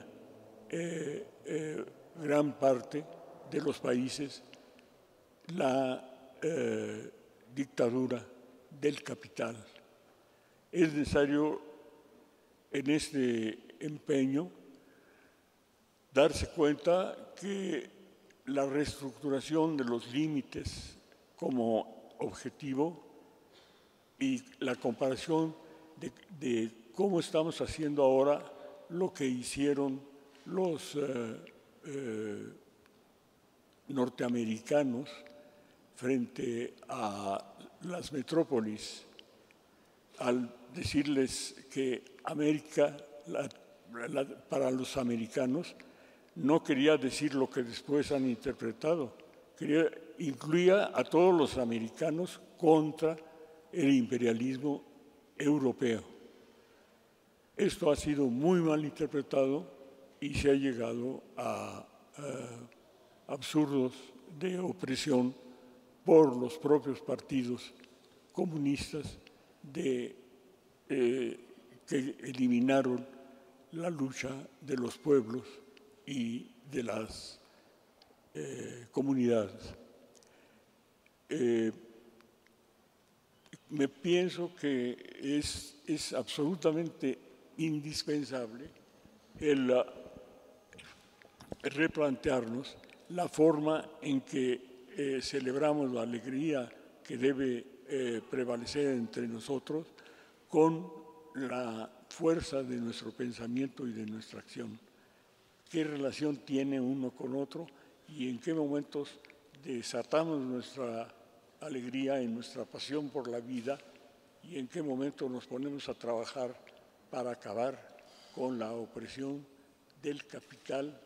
gran parte de los países la dictadura del capital. Es necesario en este empeño darse cuenta que la reestructuración de los límites como objetivo y la comparación de cómo estamos haciendo ahora lo que hicieron los norteamericanos frente a las metrópolis al decirles que América, para los americanos, no quería decir lo que después han interpretado, incluía a todos los americanos contra el imperialismo europeo. Esto ha sido muy mal interpretado y se ha llegado a absurdos de opresión por los propios partidos comunistas que eliminaron la lucha de los pueblos y de las comunidades. Me pienso que es absolutamente indispensable el replantearnos la forma en que celebramos la alegría que debe prevalecer entre nosotros con la fuerza de nuestro pensamiento y de nuestra acción. ¿Qué relación tiene uno con otro y en qué momentos desatamos nuestra alegría y nuestra pasión por la vida y en qué momento nos ponemos a trabajar para acabar con la opresión del capital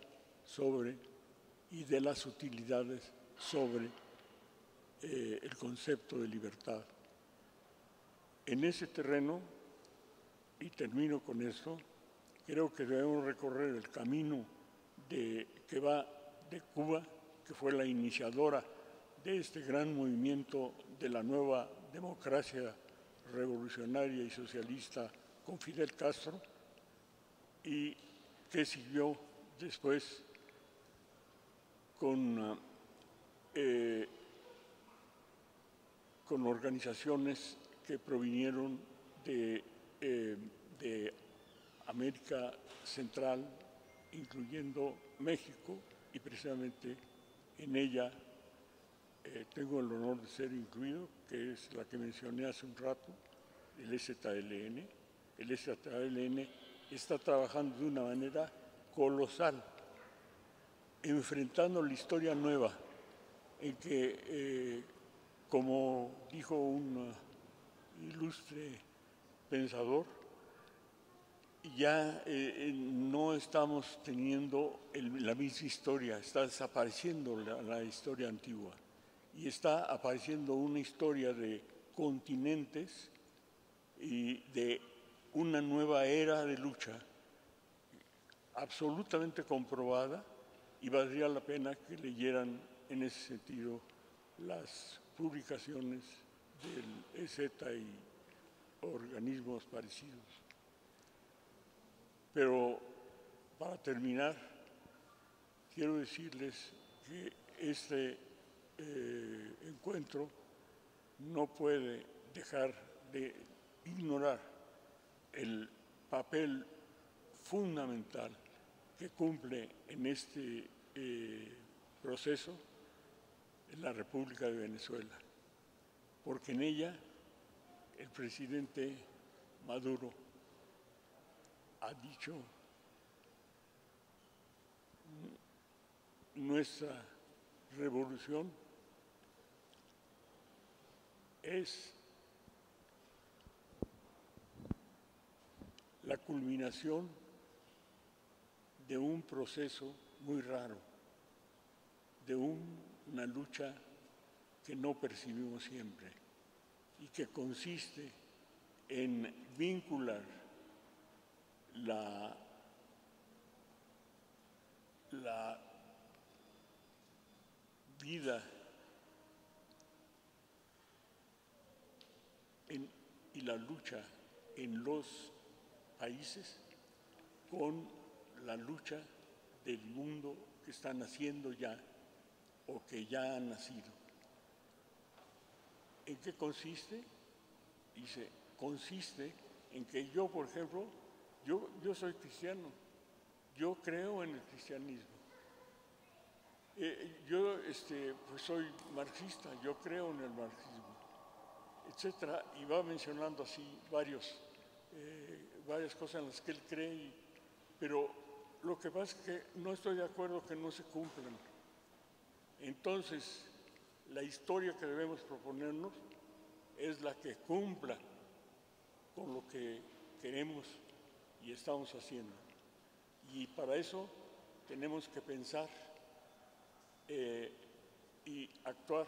y de las utilidades sobre el concepto de libertad? En ese terreno, y termino con esto, creo que debemos recorrer el camino que va de Cuba, que fue la iniciadora de este gran movimiento de la nueva democracia revolucionaria y socialista con Fidel Castro, y que siguió después con organizaciones que provinieron de América Central, incluyendo México, y precisamente en ella tengo el honor de ser incluido, que es la que mencioné hace un rato, el EZLN. El EZLN está trabajando de una manera colosal, enfrentando la historia nueva, en que, como dijo un ilustre pensador, ya no estamos teniendo la misma historia, está desapareciendo la historia antigua y está apareciendo una historia de continentes y de una nueva era de lucha absolutamente comprobada, y valdría la pena que leyeran en ese sentido las publicaciones del EZ y organismos parecidos. Pero para terminar, quiero decirles que este encuentro no puede dejar de ignorar el papel fundamental que cumple en este proceso en la República de Venezuela, porque en ella el presidente Maduro ha dicho: nuestra revolución es la culminación de un proceso muy raro, de una lucha que no percibimos siempre y que consiste en vincular la vida y la lucha en los países con la lucha del mundo que está naciendo ya o que ya ha nacido. ¿En qué consiste? Dice, consiste en que yo, por ejemplo, yo soy cristiano, yo creo en el cristianismo. Yo pues soy marxista, yo creo en el marxismo, etcétera, y va mencionando así varias cosas en las que él cree, pero lo que pasa es que no estoy de acuerdo que no se cumplan. Entonces, la historia que debemos proponernos es la que cumpla con lo que queremos y estamos haciendo. Y para eso tenemos que pensar y actuar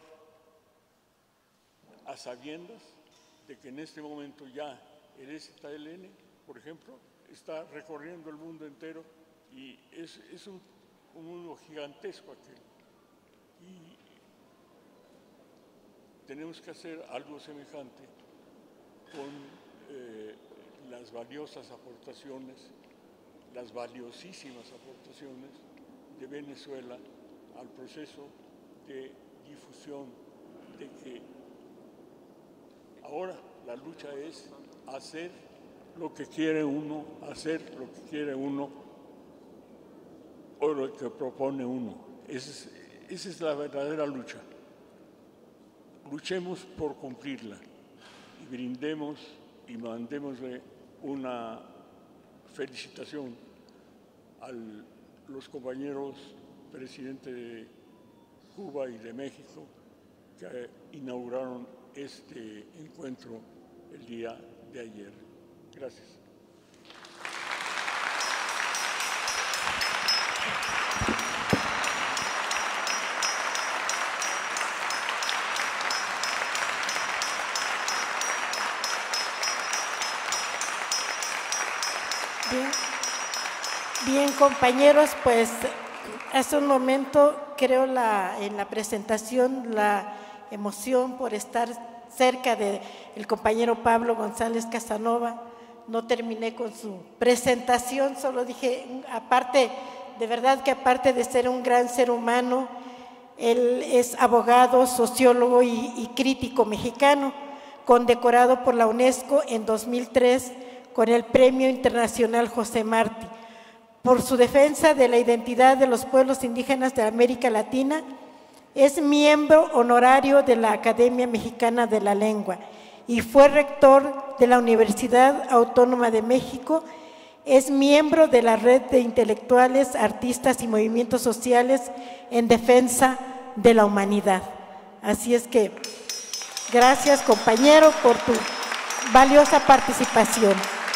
a sabiendas de que en este momento ya el EZLN, por ejemplo, está recorriendo el mundo entero y es un mundo gigantesco aquel. Y tenemos que hacer algo semejante con las valiosas aportaciones, las valiosísimas aportaciones de Venezuela al proceso de difusión de que ahora la lucha es hacer lo que quiere uno, hacer lo que quiere uno o lo que propone uno. Esa es la verdadera lucha. Luchemos por cumplirla y brindemos y mandémosle una felicitación a los compañeros presidentes de Cuba y de México que inauguraron este encuentro el día de ayer. Gracias. Bien, compañeros, pues hace un momento creo en la presentación la emoción por estar cerca del compañero Pablo González Casanova. No terminé con su presentación, solo dije, aparte, de verdad que aparte de ser un gran ser humano, él es abogado, sociólogo y crítico mexicano, condecorado por la UNESCO en 2003 con el Premio Internacional José Martí, por su defensa de la identidad de los pueblos indígenas de América Latina. Es miembro honorario de la Academia Mexicana de la Lengua y fue rector de la Universidad Autónoma de México. Es miembro de la Red de Intelectuales, Artistas y Movimientos Sociales en Defensa de la Humanidad. Así es que, gracias, compañero, por tu valiosa participación.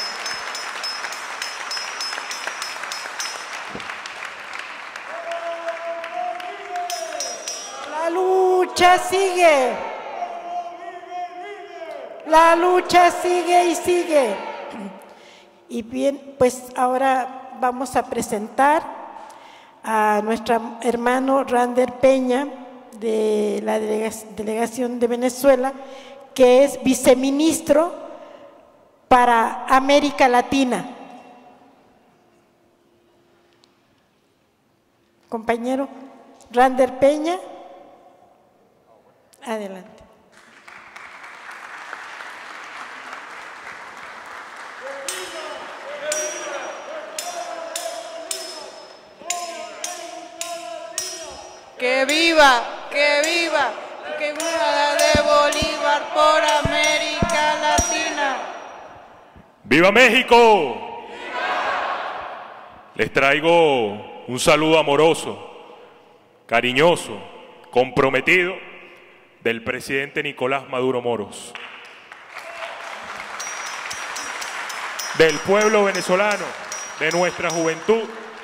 La lucha sigue. La lucha sigue y sigue. Y bien, pues ahora vamos a presentar a nuestro hermano Rander Peña de la Delegación de Venezuela, que es viceministro para América Latina. Compañero Rander Peña, adelante. ¡Que viva! ¡Que viva! ¡Que viva la de Bolívar por América Latina! ¡Viva México! ¡Viva! Les traigo un saludo amoroso, cariñoso, comprometido del presidente Nicolás Maduro Moros, del pueblo venezolano, de nuestra juventud.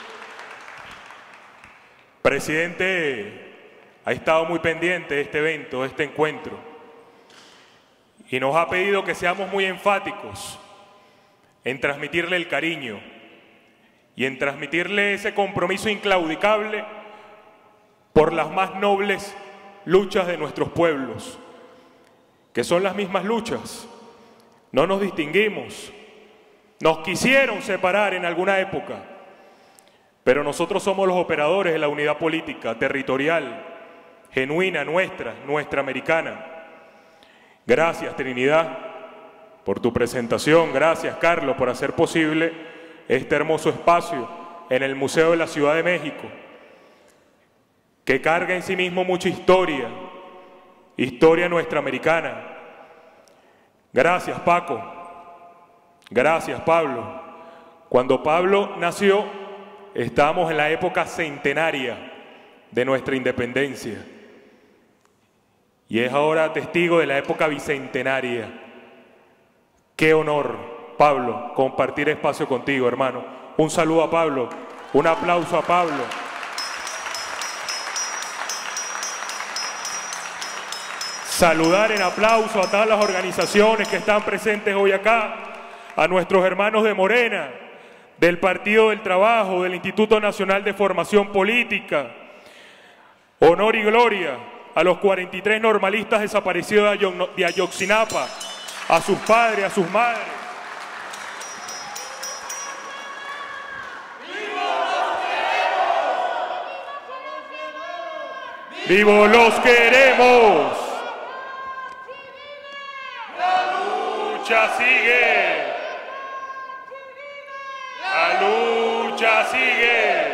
Presidente ha estado muy pendiente de este evento, de este encuentro, y nos ha pedido que seamos muy enfáticos en transmitirle el cariño y en transmitirle ese compromiso inclaudicable por las más nobles luchas de nuestros pueblos, que son las mismas luchas. No nos distinguimos, nos quisieron separar en alguna época, pero nosotros somos los operadores de la unidad política, territorial, genuina, nuestra americana. Gracias, Trinidad, por tu presentación. Gracias, Carlos, por hacer posible este hermoso espacio en el Museo de la Ciudad de México, que carga en sí mismo mucha historia nuestra americana. Gracias, Paco. Gracias, Pablo. Cuando Pablo nació, estábamos en la época centenaria de nuestra independencia. y es ahora testigo de la época bicentenaria. Qué honor, Pablo, compartir espacio contigo, hermano. Un saludo a Pablo, un aplauso a Pablo. Saludar en aplauso a todas las organizaciones que están presentes hoy acá, a nuestros hermanos de Morena, del Partido del Trabajo, del Instituto Nacional de Formación Política. Honor y gloria a los 43 normalistas desaparecidos de Ayotzinapa, a sus padres, a sus madres. ¡Vivos los queremos! La lucha sigue. La lucha sigue.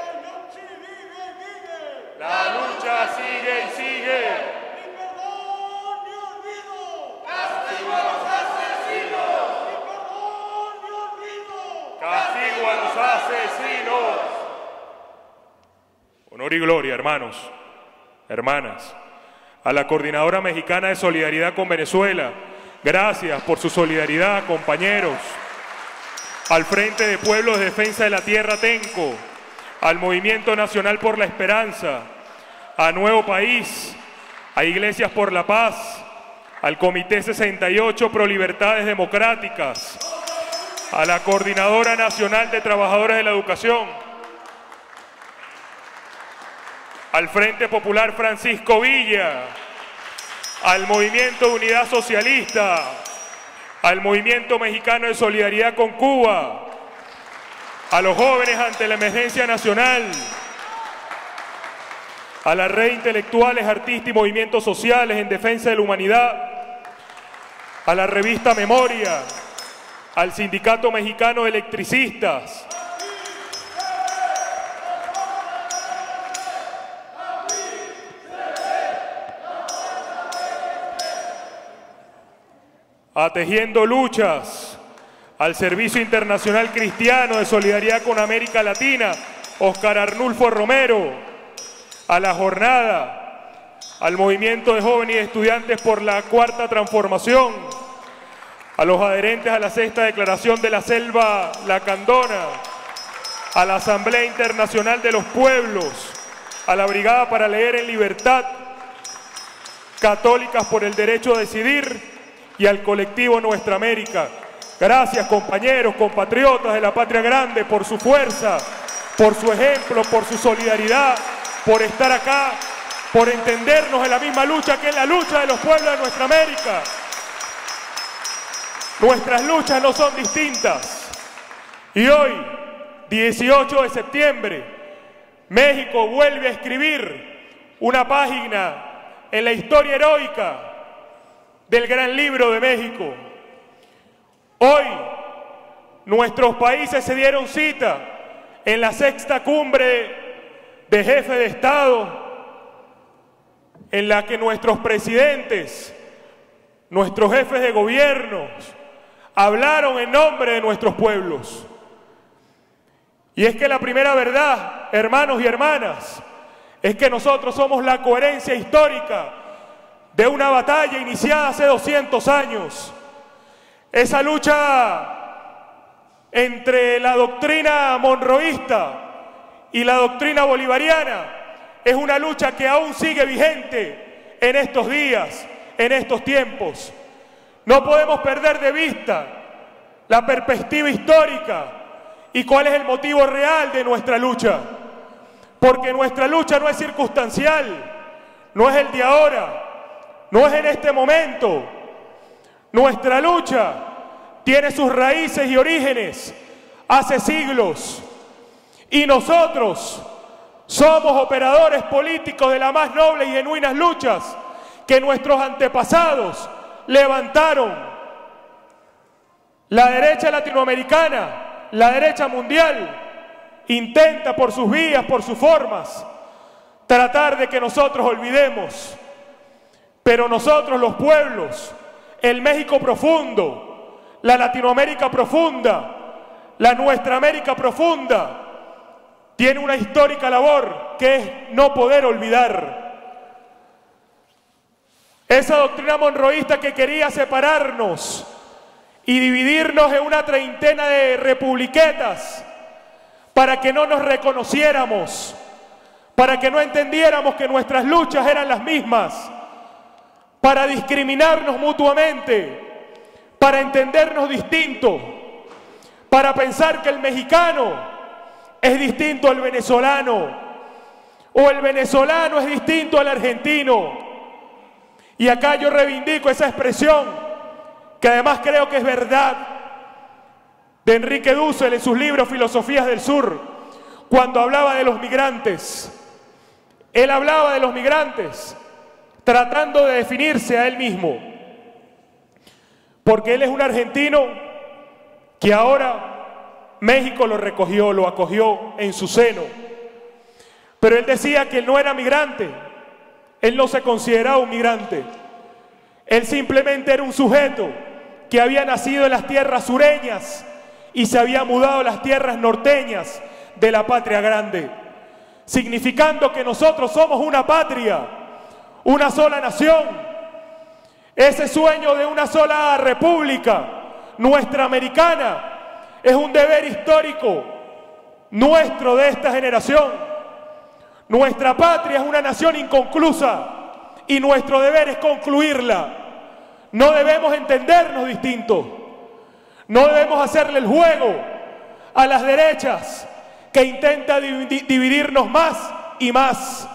La lucha sigue y sigue. Ni perdón ni olvido. Castigo a los asesinos. Ni perdón ni olvido. Castigo a los asesinos. Honor y gloria, hermanos, hermanas, a la Coordinadora Mexicana de Solidaridad con Venezuela. Gracias por su solidaridad, compañeros. Al Frente de Pueblos de Defensa de la Tierra Tenco, al Movimiento Nacional por la Esperanza, a Nuevo País, a Iglesias por la Paz, al Comité 68 Pro Libertades Democráticas, a la Coordinadora Nacional de Trabajadores de la Educación, al Frente Popular Francisco Villa, al Movimiento de Unidad Socialista, al Movimiento Mexicano de Solidaridad con Cuba, a los jóvenes ante la emergencia nacional, a la red de intelectuales, artistas y movimientos sociales en defensa de la humanidad, a la revista Memoria, al Sindicato Mexicano de Electricistas, a Tejiendo Luchas, al Servicio Internacional Cristiano de Solidaridad con América Latina, Óscar Arnulfo Romero, a La Jornada, al Movimiento de Jóvenes y Estudiantes por la Cuarta Transformación, a los adherentes a la Sexta Declaración de la Selva Lacandona, a la Asamblea Internacional de los Pueblos, a la Brigada para Leer en Libertad, Católicas por el Derecho a Decidir, y al colectivo Nuestra América. Gracias, compañeros, compatriotas de la Patria Grande, por su fuerza, por su ejemplo, por su solidaridad, por estar acá, por entendernos en la misma lucha que es la lucha de los pueblos de Nuestra América. Nuestras luchas no son distintas. Y hoy, 18 de septiembre, México vuelve a escribir una página en la historia heroica del gran libro de México. Hoy, nuestros países se dieron cita en la sexta cumbre de jefes de Estado, en la que nuestros presidentes, nuestros jefes de gobiernos, hablaron en nombre de nuestros pueblos. Y es que la primera verdad, hermanos y hermanas, es que nosotros somos la coherencia histórica de una batalla iniciada hace 200 años. Esa lucha entre la doctrina monroísta y la doctrina bolivariana es una lucha que aún sigue vigente en estos días, en estos tiempos. No podemos perder de vista la perspectiva histórica y cuál es el motivo real de nuestra lucha. Porque nuestra lucha no es circunstancial, no es el de ahora, no es en este momento. Nuestra lucha tiene sus raíces y orígenes hace siglos. Y nosotros somos operadores políticos de las más nobles y genuinas luchas que nuestros antepasados levantaron. La derecha latinoamericana, la derecha mundial, intenta por sus vías, por sus formas, tratar de que nosotros olvidemos. Pero nosotros, los pueblos, el México profundo, la Latinoamérica profunda, la Nuestra América profunda, tiene una histórica labor que es no poder olvidar. Esa doctrina monroísta que quería separarnos y dividirnos en una treintena de republiquetas para que no nos reconociéramos, para que no entendiéramos que nuestras luchas eran las mismas, para discriminarnos mutuamente, para entendernos distintos, para pensar que el mexicano es distinto al venezolano o el venezolano es distinto al argentino. Y acá yo reivindico esa expresión, que además creo que es verdad, de Enrique Dussel en sus libros Filosofías del Sur, cuando hablaba de los migrantes. Él hablaba de los migrantes tratando de definirse a él mismo, porque él es un argentino que ahora México lo recogió, lo acogió en su seno. Pero él decía que él no era migrante, él no se consideraba un migrante, él simplemente era un sujeto que había nacido en las tierras sureñas y se había mudado a las tierras norteñas de la patria grande, significando que nosotros somos una patria, una sola nación. Ese sueño de una sola república, nuestra americana, es un deber histórico nuestro de esta generación. Nuestra patria es una nación inconclusa y nuestro deber es concluirla. No debemos entendernos distintos. No debemos hacerle el juego a las derechas que intenta dividirnos más y más.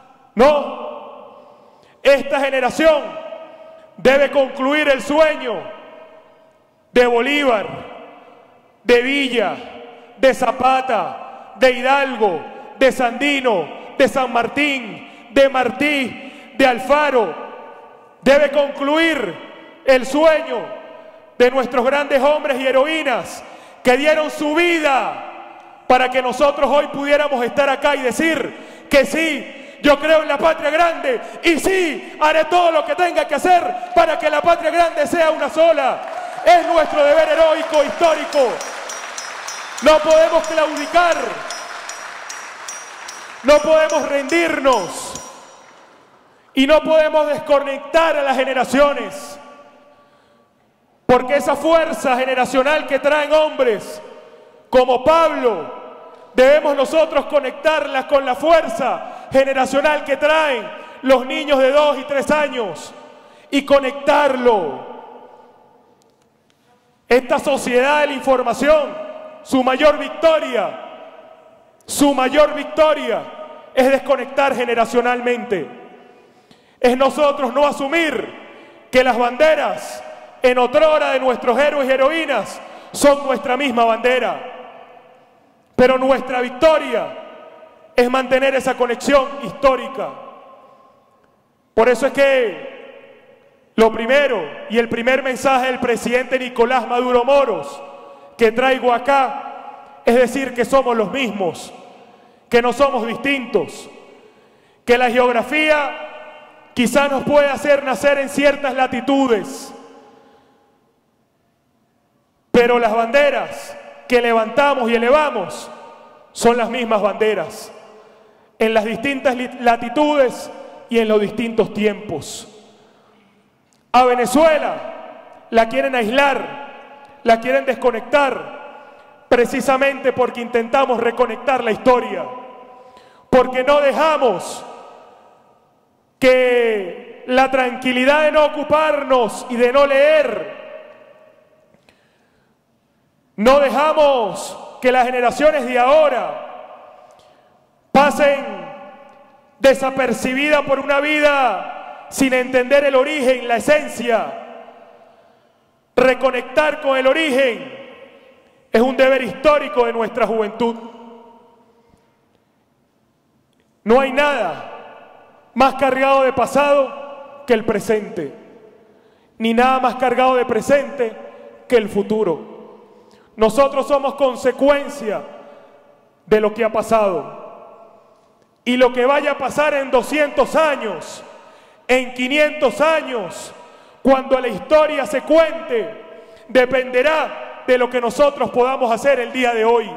No. Esta generación debe concluir el sueño de Bolívar, de Villa, de Zapata, de Hidalgo, de Sandino, de San Martín, de Martí, de Alfaro. Debe concluir el sueño de nuestros grandes hombres y heroínas que dieron su vida para que nosotros hoy pudiéramos estar acá y decir que sí, yo creo en la patria grande y sí, haré todo lo que tenga que hacer para que la patria grande sea una sola. Es nuestro deber heroico, histórico. No podemos claudicar, no podemos rendirnos y no podemos desconectar a las generaciones, porque esa fuerza generacional que traen hombres como Pablo, debemos nosotros conectarla con la fuerza generacional que traen los niños de 2 y 3 años y conectarlo. Esta sociedad de la información, su mayor victoria es desconectar generacionalmente. Es nosotros no asumir que las banderas en otrora de nuestros héroes y heroínas son nuestra misma bandera. Pero nuestra victoria es mantener esa conexión histórica. Por eso es que lo primero y el primer mensaje del presidente Nicolás Maduro Moros que traigo acá es decir que somos los mismos, que no somos distintos, que la geografía quizá nos puede hacer nacer en ciertas latitudes, pero las banderas que levantamos y elevamos son las mismas banderas en las distintas latitudes y en los distintos tiempos. A Venezuela la quieren aislar, la quieren desconectar, precisamente porque intentamos reconectar la historia, porque no dejamos que la tranquilidad de no ocuparnos y de no leer, no dejamos que las generaciones de ahora pasen desapercibidas por una vida sin entender el origen, la esencia. Reconectar con el origen es un deber histórico de nuestra juventud. No hay nada más cargado de pasado que el presente, ni nada más cargado de presente que el futuro. Nosotros somos consecuencia de lo que ha pasado. Y lo que vaya a pasar en 200 años, en 500 años, cuando la historia se cuente, dependerá de lo que nosotros podamos hacer el día de hoy.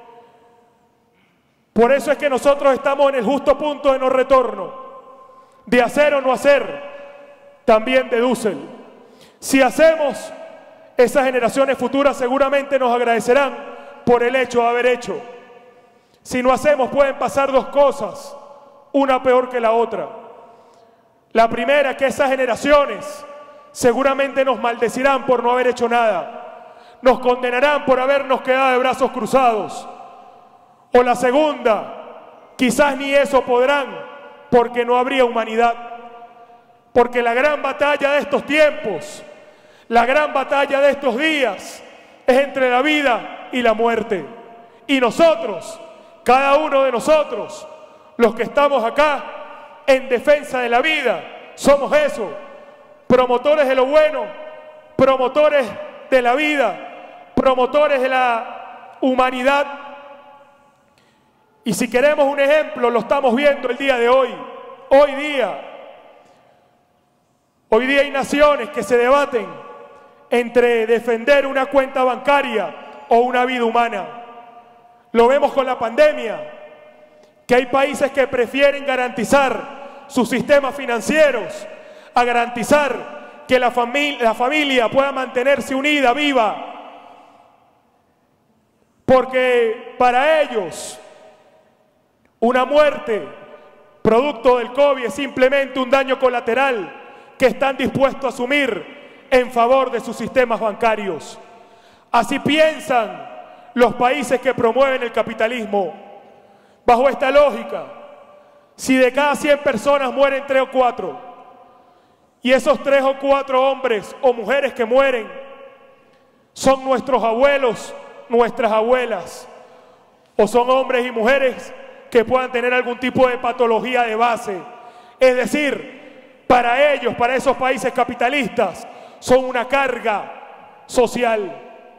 Por eso es que nosotros estamos en el justo punto de no retorno, de hacer o no hacer, también de Dussel. Si hacemos, esas generaciones futuras seguramente nos agradecerán por el hecho de haber hecho. Si no hacemos, pueden pasar dos cosas, una peor que la otra. La primera, que esas generaciones seguramente nos maldecirán por no haber hecho nada, nos condenarán por habernos quedado de brazos cruzados. O la segunda, quizás ni eso podrán, porque no habría humanidad. Porque la gran batalla de estos tiempos, la gran batalla de estos días, es entre la vida y la muerte. Y nosotros, cada uno de nosotros, los que estamos acá en defensa de la vida, somos eso, promotores de lo bueno, promotores de la vida, promotores de la humanidad. Y si queremos un ejemplo, lo estamos viendo el día de hoy. Hoy día hay naciones que se debaten entre defender una cuenta bancaria o una vida humana. Lo vemos con la pandemia, que hay países que prefieren garantizar sus sistemas financieros a garantizar que la familia pueda mantenerse unida, viva. Porque para ellos una muerte producto del COVID es simplemente un daño colateral que están dispuestos a asumir en favor de sus sistemas bancarios. Así piensan los países que promueven el capitalismo. Bajo esta lógica, si de cada 100 personas mueren 3 o 4, y esos 3 o 4 hombres o mujeres que mueren son nuestros abuelos, nuestras abuelas, o son hombres y mujeres que puedan tener algún tipo de patología de base, es decir, para ellos, para esos países capitalistas, son una carga social.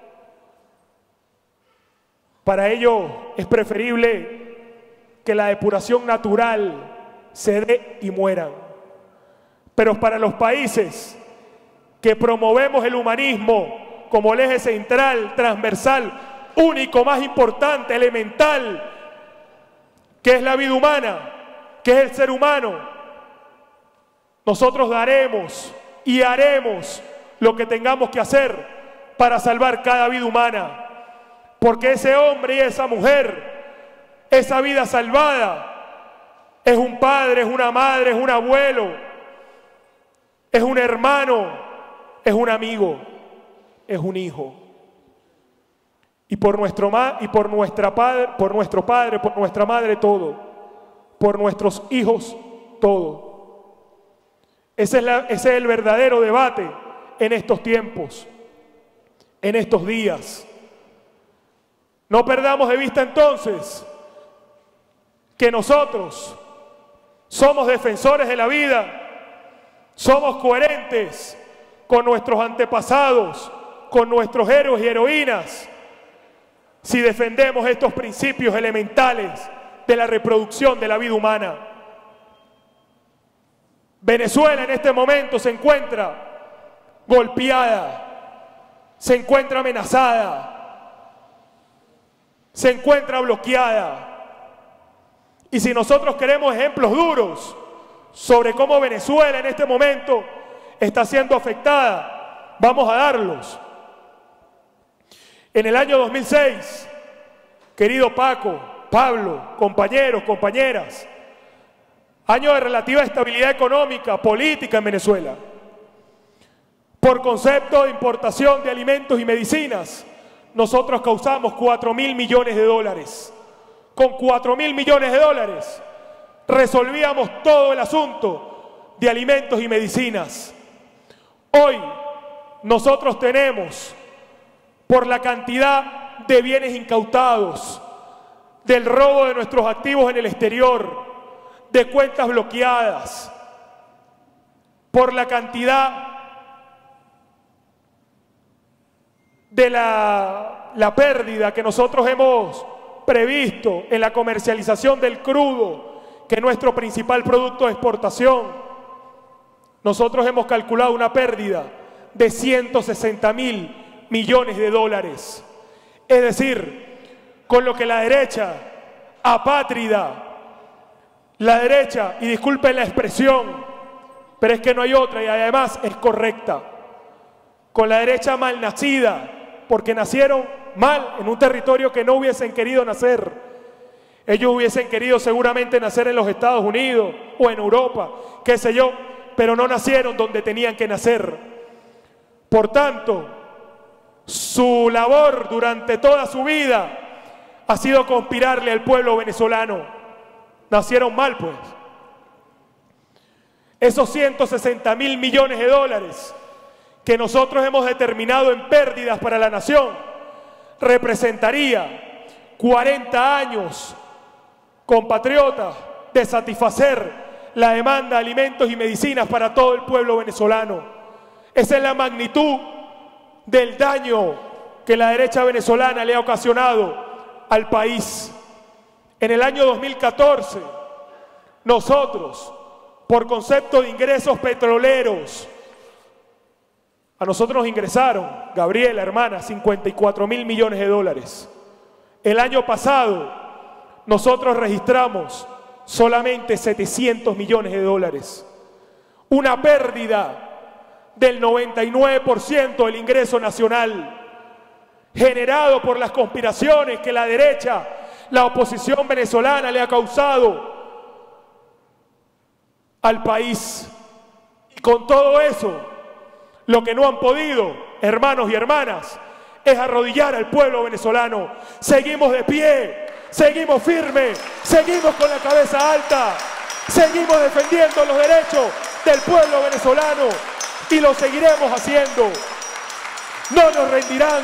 Para ellos es preferible que la depuración natural se dé y mueran. Pero para los países que promovemos el humanismo como el eje central, transversal, único, más importante, elemental, que es la vida humana, que es el ser humano, nosotros daremos y haremos lo que tengamos que hacer para salvar cada vida humana. Porque ese hombre y esa mujer, esa vida salvada, es un padre, es una madre, es un abuelo, es un hermano, es un amigo, es un hijo. Y por nuestro padre, por nuestra madre, todo. Por nuestros hijos, todo. Ese es el verdadero debate en estos tiempos, en estos días. No perdamos de vista entonces que nosotros somos defensores de la vida, somos coherentes con nuestros antepasados, con nuestros héroes y heroínas, si defendemos estos principios elementales de la reproducción de la vida humana. Venezuela en este momento se encuentra golpeada, se encuentra amenazada, se encuentra bloqueada. Y si nosotros queremos ejemplos duros sobre cómo Venezuela en este momento está siendo afectada, vamos a darlos. En el año 2006, querido Paco, Pablo, compañeros, compañeras, año de relativa estabilidad económica, política en Venezuela, por concepto de importación de alimentos y medicinas, nosotros causamos 4.000 millones de dólares. Con 4.000 millones de dólares resolvíamos todo el asunto de alimentos y medicinas. Hoy nosotros tenemos, por la cantidad de bienes incautados, del robo de nuestros activos en el exterior, de cuentas bloqueadas, por la cantidad de la pérdida que nosotros hemos previsto en la comercialización del crudo, que es nuestro principal producto de exportación, nosotros hemos calculado una pérdida de 160.000 millones de dólares. Es decir, con lo que la derecha apátrida, la derecha, y disculpen la expresión, pero es que no hay otra y además es correcta. Con la derecha malnacida, porque nacieron mal en un territorio que no hubiesen querido nacer. Ellos hubiesen querido seguramente nacer en los Estados Unidos o en Europa, qué sé yo, pero no nacieron donde tenían que nacer. Por tanto, su labor durante toda su vida ha sido conspirarle al pueblo venezolano. Nacieron mal, pues. Esos 160.000 millones de dólares que nosotros hemos determinado en pérdidas para la nación representaría 40 años, compatriotas, de satisfacer la demanda de alimentos y medicinas para todo el pueblo venezolano. Esa es la magnitud del daño que la derecha venezolana le ha ocasionado al país. En el año 2014, nosotros, por concepto de ingresos petroleros, a nosotros nos ingresaron, Gabriela, hermana, 54.000 millones de dólares. El año pasado, nosotros registramos solamente 700 millones de dólares. Una pérdida del 99% del ingreso nacional, generado por las conspiraciones que la derecha, la oposición venezolana le ha causado al país. Y con todo eso, lo que no han podido, hermanos y hermanas, es arrodillar al pueblo venezolano. Seguimos de pie, seguimos firmes, seguimos con la cabeza alta, seguimos defendiendo los derechos del pueblo venezolano y lo seguiremos haciendo. No nos rendirán.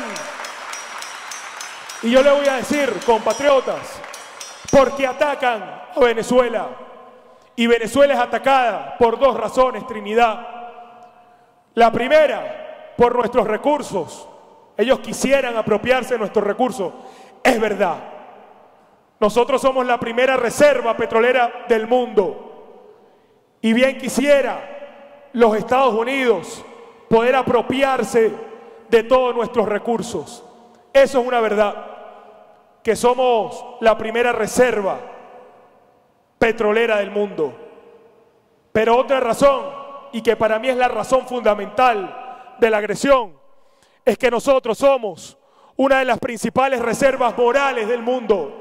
Y yo le voy a decir, compatriotas, porque atacan a Venezuela. Y Venezuela es atacada por dos razones, Trinidad. La primera, por nuestros recursos. Ellos quisieran apropiarse de nuestros recursos. Es verdad. Nosotros somos la primera reserva petrolera del mundo. Y bien quisiera los Estados Unidos poder apropiarse de todos nuestros recursos. Eso es una verdad. Que somos la primera reserva petrolera del mundo. Pero otra razón, y que para mí es la razón fundamental de la agresión, es que nosotros somos una de las principales reservas morales del mundo.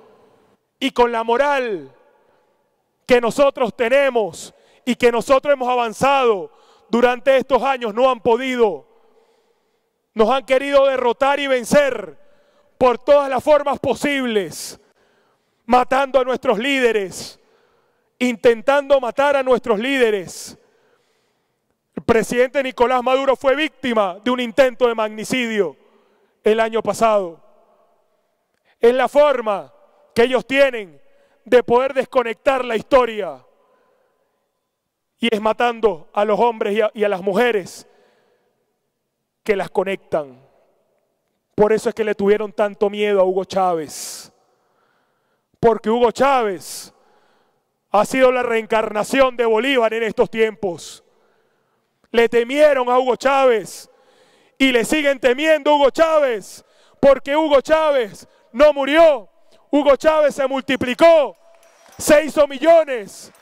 Y con la moral que nosotros tenemos y que nosotros hemos avanzado durante estos años, no han podido. Nos han querido derrotar y vencer por todas las formas posibles, matando a nuestros líderes, intentando matar a nuestros líderes. El presidente Nicolás Maduro fue víctima de un intento de magnicidio el año pasado. Es la forma que ellos tienen de poder desconectar la historia, y es matando a los hombres y a las mujeres que las conectan. Por eso es que le tuvieron tanto miedo a Hugo Chávez, porque Hugo Chávez ha sido la reencarnación de Bolívar en estos tiempos. Le temieron a Hugo Chávez y le siguen temiendo a Hugo Chávez, porque Hugo Chávez no murió. Hugo Chávez se multiplicó, se hizo millones.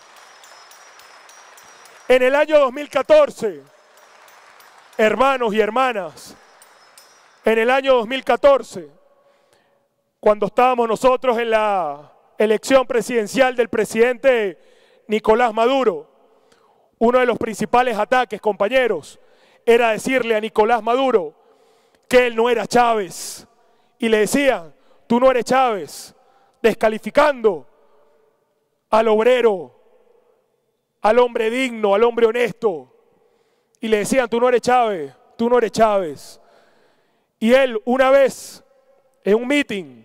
En el año 2014, hermanos y hermanas, en el año 2014, cuando estábamos nosotros en la elección presidencial del presidente Nicolás Maduro, uno de los principales ataques, compañeros, era decirle a Nicolás Maduro que él no era Chávez. Y le decían, tú no eres Chávez, descalificando al obrero, al hombre digno, al hombre honesto. Y le decían, tú no eres Chávez, tú no eres Chávez. Y él, una vez, en un meeting,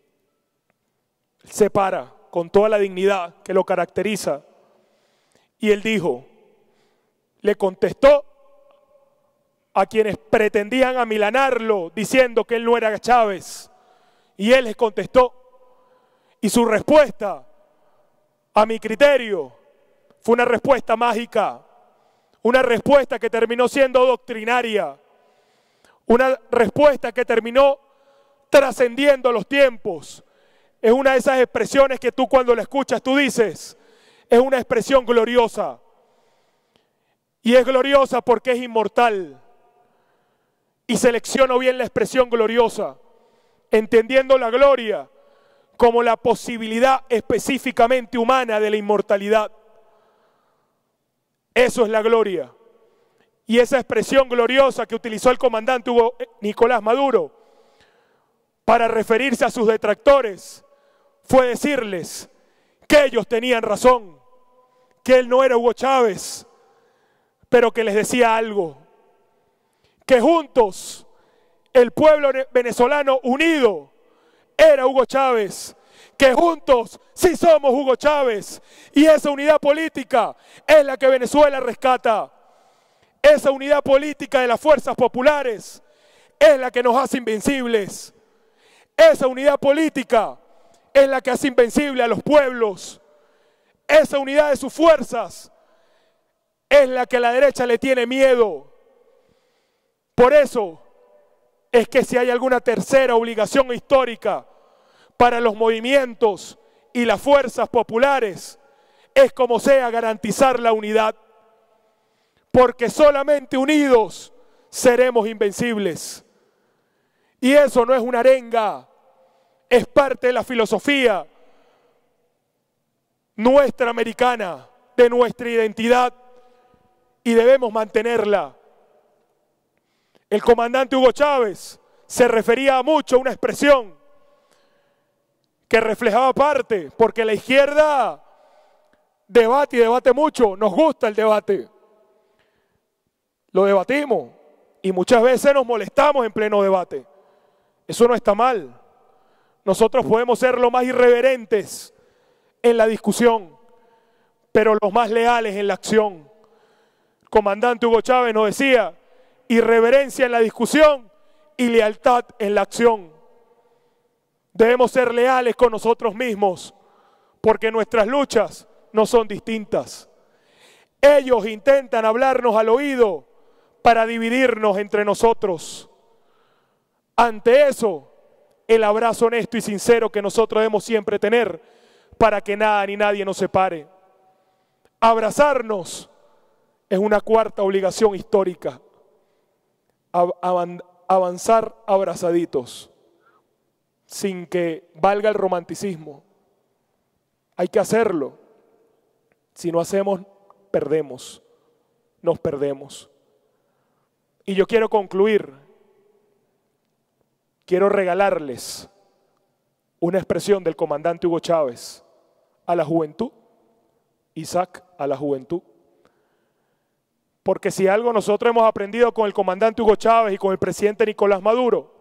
se para con toda la dignidad que lo caracteriza. Y él dijo, le contestó a quienes pretendían amilanarlo, diciendo que él no era Chávez. Y él les contestó. Y su respuesta, a mi criterio, fue una respuesta mágica. Una respuesta que terminó siendo doctrinaria. Una respuesta que terminó trascendiendo los tiempos. Es una de esas expresiones que tú cuando la escuchas, tú dices, es una expresión gloriosa. Y es gloriosa porque es inmortal. Y selecciono bien la expresión gloriosa, entendiendo la gloria como la posibilidad específicamente humana de la inmortalidad. Eso es la gloria. Y esa expresión gloriosa que utilizó el comandante Nicolás Maduro para referirse a sus detractores fue decirles que ellos tenían razón, que él no era Hugo Chávez, pero que les decía algo, que juntos el pueblo venezolano unido era Hugo Chávez, que juntos sí somos Hugo Chávez, y esa unidad política es la que Venezuela rescata. Esa unidad política de las fuerzas populares es la que nos hace invencibles. Esa unidad política es la que hace invencible a los pueblos. Esa unidad de sus fuerzas es la que a la derecha le tiene miedo. Por eso es que si hay alguna tercera obligación histórica para los movimientos y las fuerzas populares, es como sea garantizar la unidad. Porque solamente unidos seremos invencibles. Y eso no es una arenga, es parte de la filosofía nuestra americana, de nuestra identidad, y debemos mantenerla. El comandante Hugo Chávez se refería mucho a una expresión que reflejaba parte, porque la izquierda debate y debate mucho, nos gusta el debate. Lo debatimos y muchas veces nos molestamos en pleno debate. Eso no está mal. Nosotros podemos ser los más irreverentes en la discusión, pero los más leales en la acción. El comandante Hugo Chávez nos decía: irreverencia en la discusión y lealtad en la acción. Debemos ser leales con nosotros mismos, porque nuestras luchas no son distintas. Ellos intentan hablarnos al oído para dividirnos entre nosotros. Ante eso, el abrazo honesto y sincero que nosotros debemos siempre tener para que nada ni nadie nos separe. Abrazarnos es una cuarta obligación histórica. Avanzar abrazaditos, sin que valga el romanticismo. Hay que hacerlo. Si no hacemos, perdemos. Nos perdemos. Y yo quiero concluir. Quiero regalarles una expresión del comandante Hugo Chávez a la juventud. Isaac, a la juventud. Porque si algo nosotros hemos aprendido con el comandante Hugo Chávez y con el presidente Nicolás Maduro,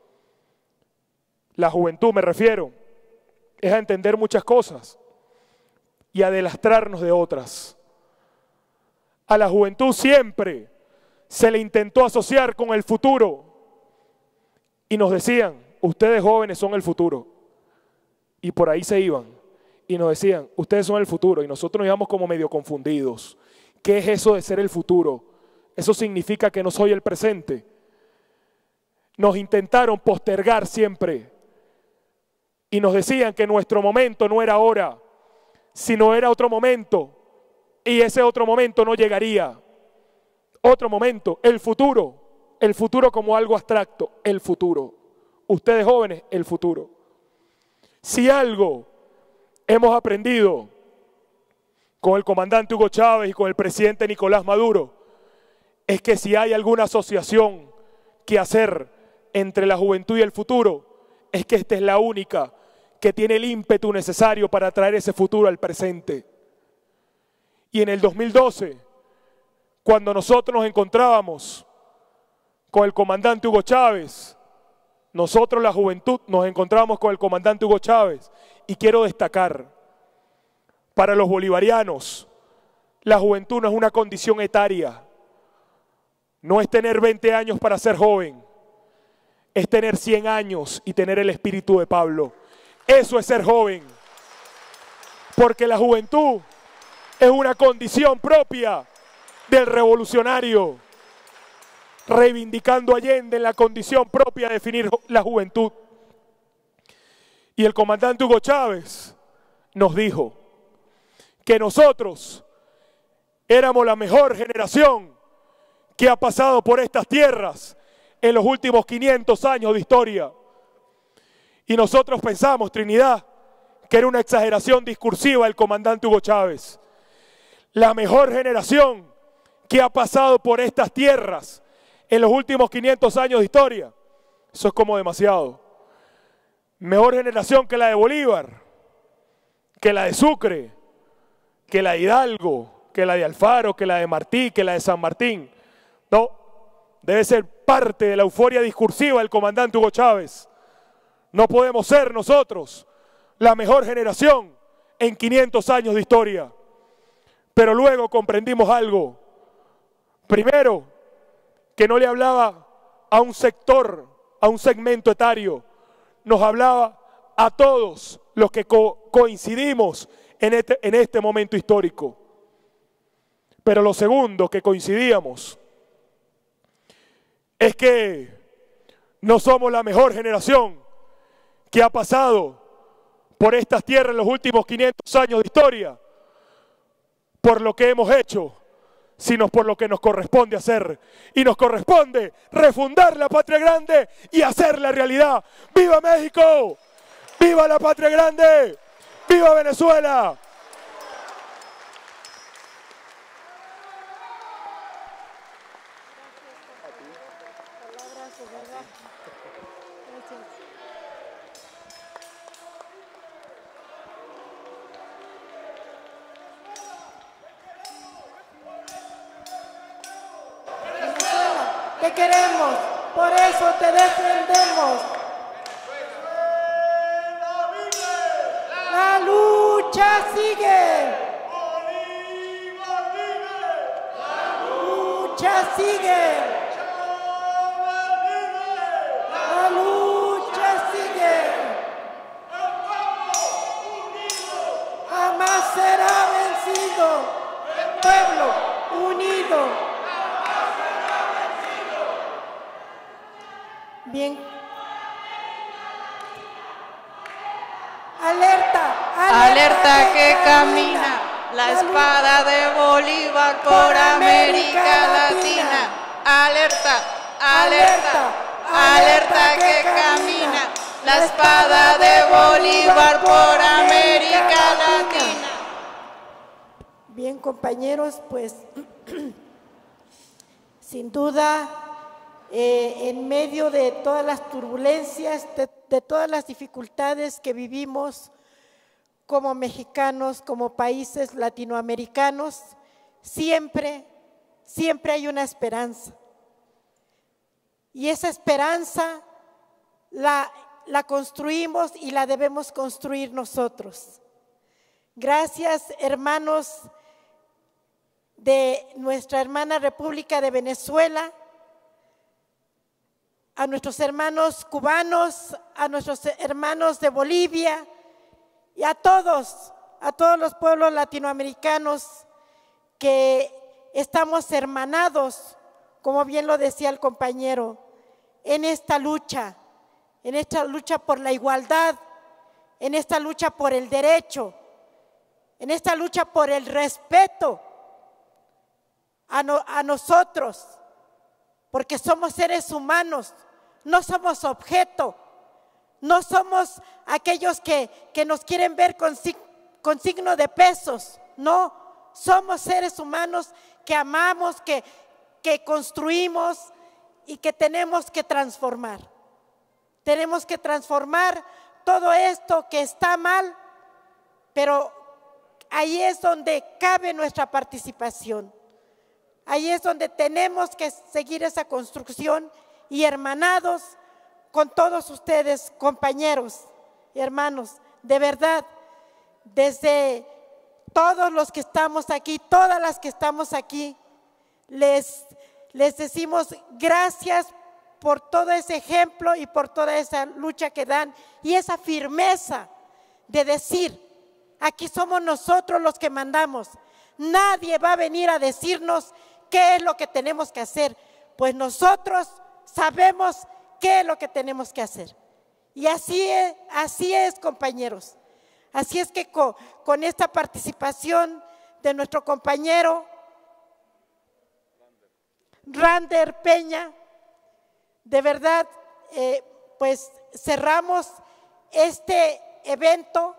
la juventud me refiero, es a entender muchas cosas y a delastrarnos de otras. A la juventud siempre se le intentó asociar con el futuro y nos decían: ustedes jóvenes son el futuro. Y por ahí se iban y nos decían: ustedes son el futuro. Y nosotros nos íbamos como medio confundidos. ¿Qué es eso de ser el futuro? Eso significa que no soy el presente. Nos intentaron postergar siempre y nos decían que nuestro momento no era ahora, sino era otro momento, y ese otro momento no llegaría. Otro momento, el futuro como algo abstracto, el futuro. Ustedes jóvenes, el futuro. Si algo hemos aprendido con el comandante Hugo Chávez y con el presidente Nicolás Maduro, es que si hay alguna asociación que hacer entre la juventud y el futuro, es que esta es la única que tiene el ímpetu necesario para traer ese futuro al presente. Y en el 2012, cuando nosotros nos encontrábamos con el comandante Hugo Chávez, nosotros la juventud nos encontrábamos con el comandante Hugo Chávez, y quiero destacar, para los bolivarianos, la juventud no es una condición etaria, no es tener 20 años para ser joven, es tener 100 años y tener el espíritu de Pablo. Eso es ser joven, porque la juventud es una condición propia del revolucionario, reivindicando a Allende en la condición propia de definir la juventud. Y el comandante Hugo Chávez nos dijo que nosotros éramos la mejor generación que ha pasado por estas tierras en los últimos 500 años de historia. Y nosotros pensamos, Trinidad, que era una exageración discursiva del comandante Hugo Chávez. La mejor generación que ha pasado por estas tierras en los últimos 500 años de historia. Eso es como demasiado. Mejor generación que la de Bolívar, que la de Sucre, que la de Hidalgo, que la de Alfaro, que la de Martí, que la de San Martín. No, debe ser parte de la euforia discursiva del comandante Hugo Chávez. No podemos ser nosotros la mejor generación en 500 años de historia. Pero luego comprendimos algo. Primero, que no le hablaba a un sector, a un segmento etario. Nos hablaba a todos los que coincidimos en este momento histórico. Pero lo segundo que coincidíamos es que no somos la mejor generación que ha pasado por estas tierras en los últimos 500 años de historia, por lo que hemos hecho, sino por lo que nos corresponde hacer. Y nos corresponde refundar la patria grande y hacerla realidad. ¡Viva México! ¡Viva la patria grande! ¡Viva Venezuela! Te queremos, por eso te defendemos. La lucha sigue. La lucha sigue. La lucha sigue. Jamás será vencido. El pueblo unido. Bien. Alerta, Alerta que camina la espada de Bolívar por América Latina. Alerta, alerta, alerta que camina la espada de Bolívar por América Latina. Bien, compañeros, pues sin duda, en medio de todas las turbulencias, de todas las dificultades que vivimos como mexicanos, como países latinoamericanos, siempre hay una esperanza. Y esa esperanza la construimos y la debemos construir nosotros. Gracias, hermanos de nuestra hermana República de Venezuela, a nuestros hermanos cubanos, a nuestros hermanos de Bolivia y a todos los pueblos latinoamericanos que estamos hermanados, como bien lo decía el compañero, en esta lucha por la igualdad, en esta lucha por el derecho, en esta lucha por el respeto a nosotros, porque somos seres humanos. No somos objeto, no somos aquellos que nos quieren ver con signo de pesos, no, somos seres humanos que amamos, que construimos y que tenemos que transformar. Tenemos que transformar todo esto que está mal, pero ahí es donde cabe nuestra participación, ahí es donde tenemos que seguir esa construcción. Y hermanados con todos ustedes, compañeros y hermanos, de verdad, desde todos los que estamos aquí, todas las que estamos aquí, les decimos gracias por todo ese ejemplo y por toda esa lucha que dan y esa firmeza de decir, aquí somos nosotros los que mandamos. Nadie va a venir a decirnos qué es lo que tenemos que hacer, pues nosotros sabemos qué es lo que tenemos que hacer. Y así es, compañeros. Así es que con esta participación de nuestro compañero Rander Peña, de verdad, pues cerramos este evento,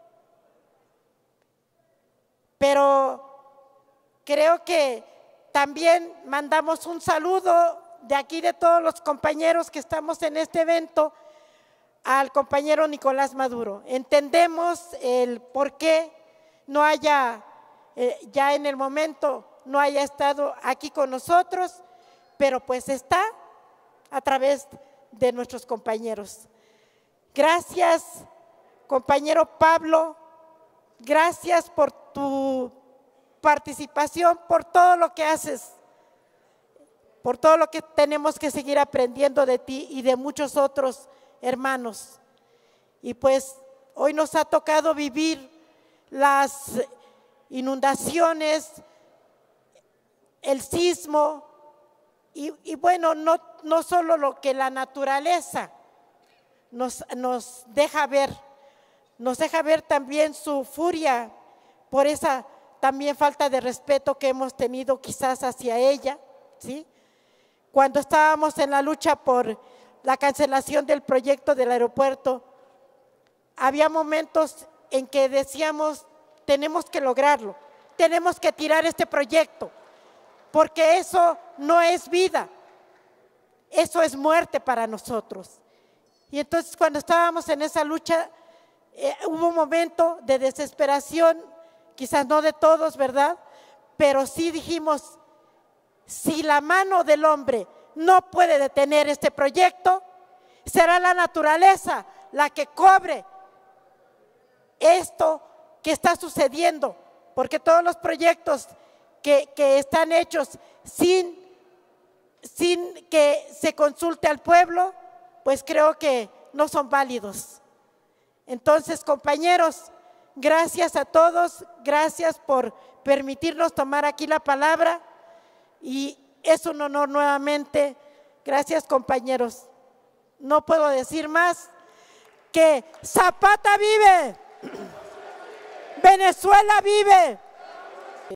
pero creo que también mandamos un saludo de aquí de todos los compañeros que estamos en este evento al compañero Nicolás Maduro. Entendemos el por qué no haya, ya en el momento no haya estado aquí con nosotros, pero pues está a través de nuestros compañeros. Gracias, compañero Pablo, gracias por tu participación, por todo lo que haces, por todo lo que tenemos que seguir aprendiendo de ti y de muchos otros hermanos. Y pues hoy nos ha tocado vivir las inundaciones, el sismo y bueno, no solo lo que la naturaleza nos deja ver, nos deja ver también su furia por esa también falta de respeto que hemos tenido quizás hacia ella, ¿sí? Cuando estábamos en la lucha por la cancelación del proyecto del aeropuerto, había momentos en que decíamos, tenemos que lograrlo, tenemos que tirar este proyecto, porque eso no es vida, eso es muerte para nosotros. Y entonces cuando estábamos en esa lucha, hubo un momento de desesperación, quizás no de todos, ¿verdad? Pero sí dijimos, si la mano del hombre no puede detener este proyecto, será la naturaleza la que cobre esto que está sucediendo, porque todos los proyectos que están hechos sin que se consulte al pueblo, pues creo que no son válidos. Entonces, compañeros, gracias a todos, gracias por permitirnos tomar aquí la palabra y es un honor nuevamente. Gracias, compañeros. No puedo decir más que Zapata vive, Venezuela vive.